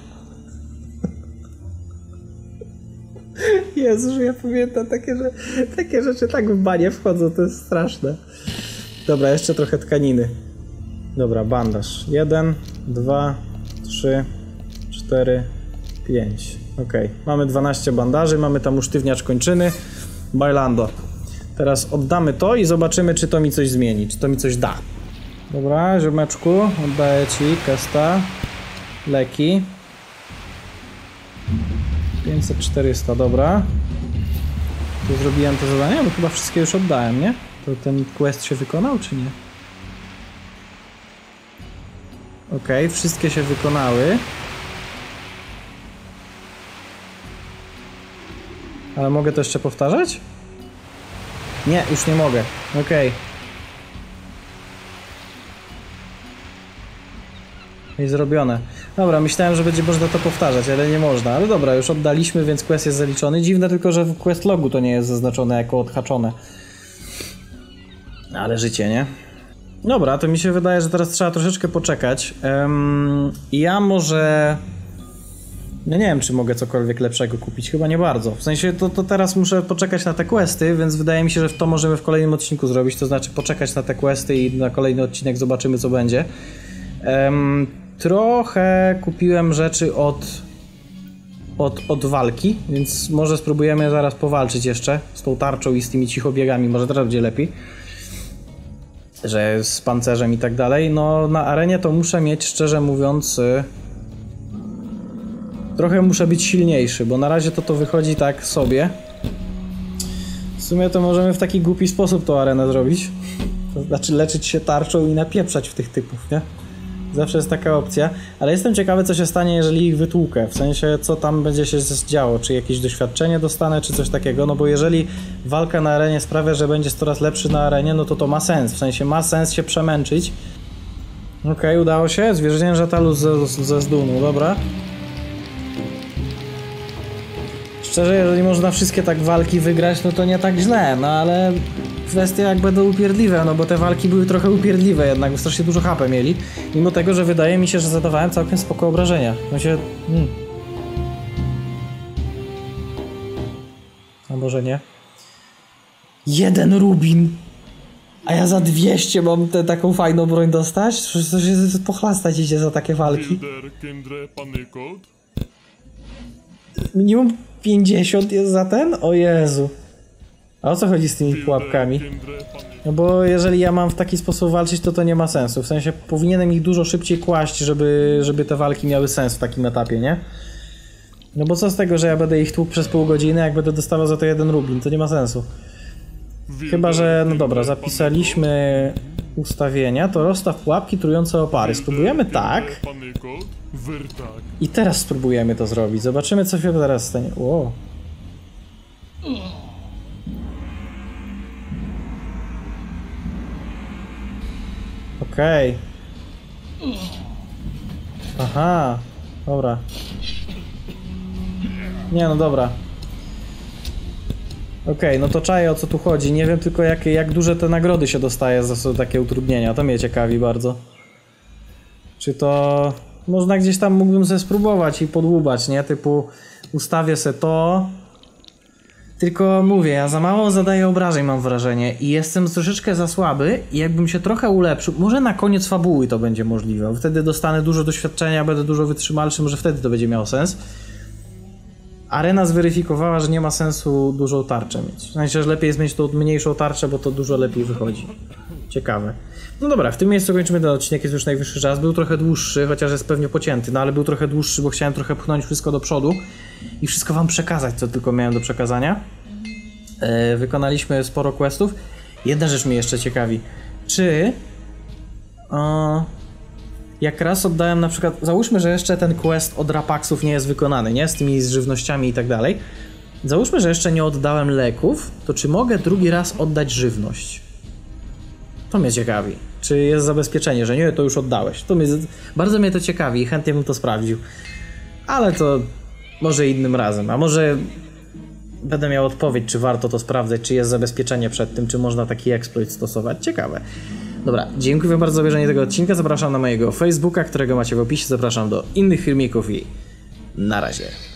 S1: Jezu, że ja pamiętam takie rzeczy tak w banie wchodzą, to jest straszne. Dobra, jeszcze trochę tkaniny. Dobra, bandaż. 1, 2, 3, 4, 5. Okej, mamy 12 bandaży, mamy tam usztywniacz kończyny. Bailando. Teraz oddamy to i zobaczymy, czy to mi coś zmieni, czy to mi coś da. Dobra, ziomeczku, oddaję ci questa. Leki. 500-400, dobra. Tu zrobiłem to zadanie, bo chyba wszystkie już oddałem, nie? To ten quest się wykonał, czy nie? Okej, wszystkie się wykonały. Ale mogę to jeszcze powtarzać? Nie, już nie mogę. Okej. I zrobione. Dobra, myślałem, że będzie można to powtarzać, ale nie można. Ale dobra, już oddaliśmy, więc quest jest zaliczony. Dziwne tylko, że w quest logu to nie jest zaznaczone jako odhaczone. Ale życie, nie? Dobra, to mi się wydaje, że teraz trzeba troszeczkę poczekać. Ja może... Ja nie wiem, czy mogę cokolwiek lepszego kupić. Chyba nie bardzo. W sensie to teraz muszę poczekać na te questy, więc wydaje mi się, że to możemy w kolejnym odcinku zrobić. To znaczy poczekać na te questy i na kolejny odcinek zobaczymy, co będzie. Trochę kupiłem rzeczy od walki, więc może spróbujemy zaraz powalczyć jeszcze z tą tarczą i z tymi cichobiegami. Może teraz będzie lepiej. Że z pancerzem i tak dalej. No na arenie to muszę mieć, szczerze mówiąc... Trochę muszę być silniejszy, bo na razie to wychodzi tak sobie. W sumie to możemy w taki głupi sposób tą arenę zrobić. To znaczy leczyć się tarczą i napieprzać w tych typów, nie? Zawsze jest taka opcja. Ale jestem ciekawy, co się stanie, jeżeli ich wytłukę. W sensie, co tam będzie się działo. Czy jakieś doświadczenie dostanę, czy coś takiego. No bo jeżeli walka na arenie sprawia, że będziesz coraz lepszy na arenie, no to ma sens. W sensie ma sens się przemęczyć. Okej, udało się. Zwierzęża talus ze zdunu, dobra. Szczerze, jeżeli można wszystkie tak walki wygrać, no to nie tak źle, no ale kwestia jak będą upierdliwe, no bo te walki były trochę upierdliwe jednak, strasznie dużo HP mieli, mimo tego, że wydaje mi się, że zadawałem całkiem spoko obrażenia. No się... A może nie? 1 rubin! A ja za 200 mam taką fajną broń dostać? To się pochlastać idzie za takie walki. Minimum 50 jest za ten? O Jezu. A o co chodzi z tymi pułapkami? No bo jeżeli ja mam w taki sposób walczyć, to nie ma sensu. W sensie powinienem ich dużo szybciej kłaść, żeby te walki miały sens w takim etapie, nie? No bo co z tego, że ja będę ich tłukł przez pół godziny, jak będę dostawał za to 1 rubin, to nie ma sensu. Chyba, że... No dobra, zapisaliśmy ustawienia, to rozstaw pułapki trujące opary. Spróbujemy tak. I teraz spróbujemy to zrobić. Zobaczymy, co się teraz stanie. Wow. Okej. Aha. Dobra. Nie, no dobra. Okej, no to czaję, o co tu chodzi. Nie wiem tylko, jak duże te nagrody się dostaje za takie utrudnienia. To mnie ciekawi bardzo. Czy to... Można gdzieś tam mógłbym sobie spróbować i podłubać, nie? Typu ustawię se to. Tylko mówię, ja za mało zadaję obrażeń, mam wrażenie. I jestem troszeczkę za słaby i jakbym się trochę ulepszył, może na koniec fabuły to będzie możliwe. Wtedy dostanę dużo doświadczenia, będę dużo wytrzymalszy, może wtedy to będzie miało sens. Arena zweryfikowała, że nie ma sensu dużą tarczę mieć. W sensie, że lepiej jest mieć tą mniejszą tarczę, bo to dużo lepiej wychodzi. Ciekawe. No dobra, w tym miejscu kończymy ten odcinek, jest już najwyższy czas. Był trochę dłuższy, chociaż jest pewnie pocięty, no ale był trochę dłuższy, bo chciałem trochę pchnąć wszystko do przodu i wszystko wam przekazać, co tylko miałem do przekazania. Wykonaliśmy sporo questów. Jedna rzecz mnie jeszcze ciekawi. Czy... jak raz oddałem na przykład... Załóżmy, że jeszcze ten quest od rapaksów nie jest wykonany, nie? Z tymi żywnościami i tak dalej. Załóżmy, że jeszcze nie oddałem leków, to czy mogę drugi raz oddać żywność? To mnie ciekawi. Czy jest zabezpieczenie, że nie, to już oddałeś. Bardzo mnie to ciekawi i chętnie bym to sprawdził. Ale to może innym razem, a może będę miał odpowiedź, czy warto to sprawdzać, czy jest zabezpieczenie przed tym, czy można taki exploit stosować. Ciekawe. Dobra, dziękuję bardzo za obejrzenie tego odcinka. Zapraszam na mojego Facebooka, którego macie w opisie. Zapraszam do innych filmików i na razie.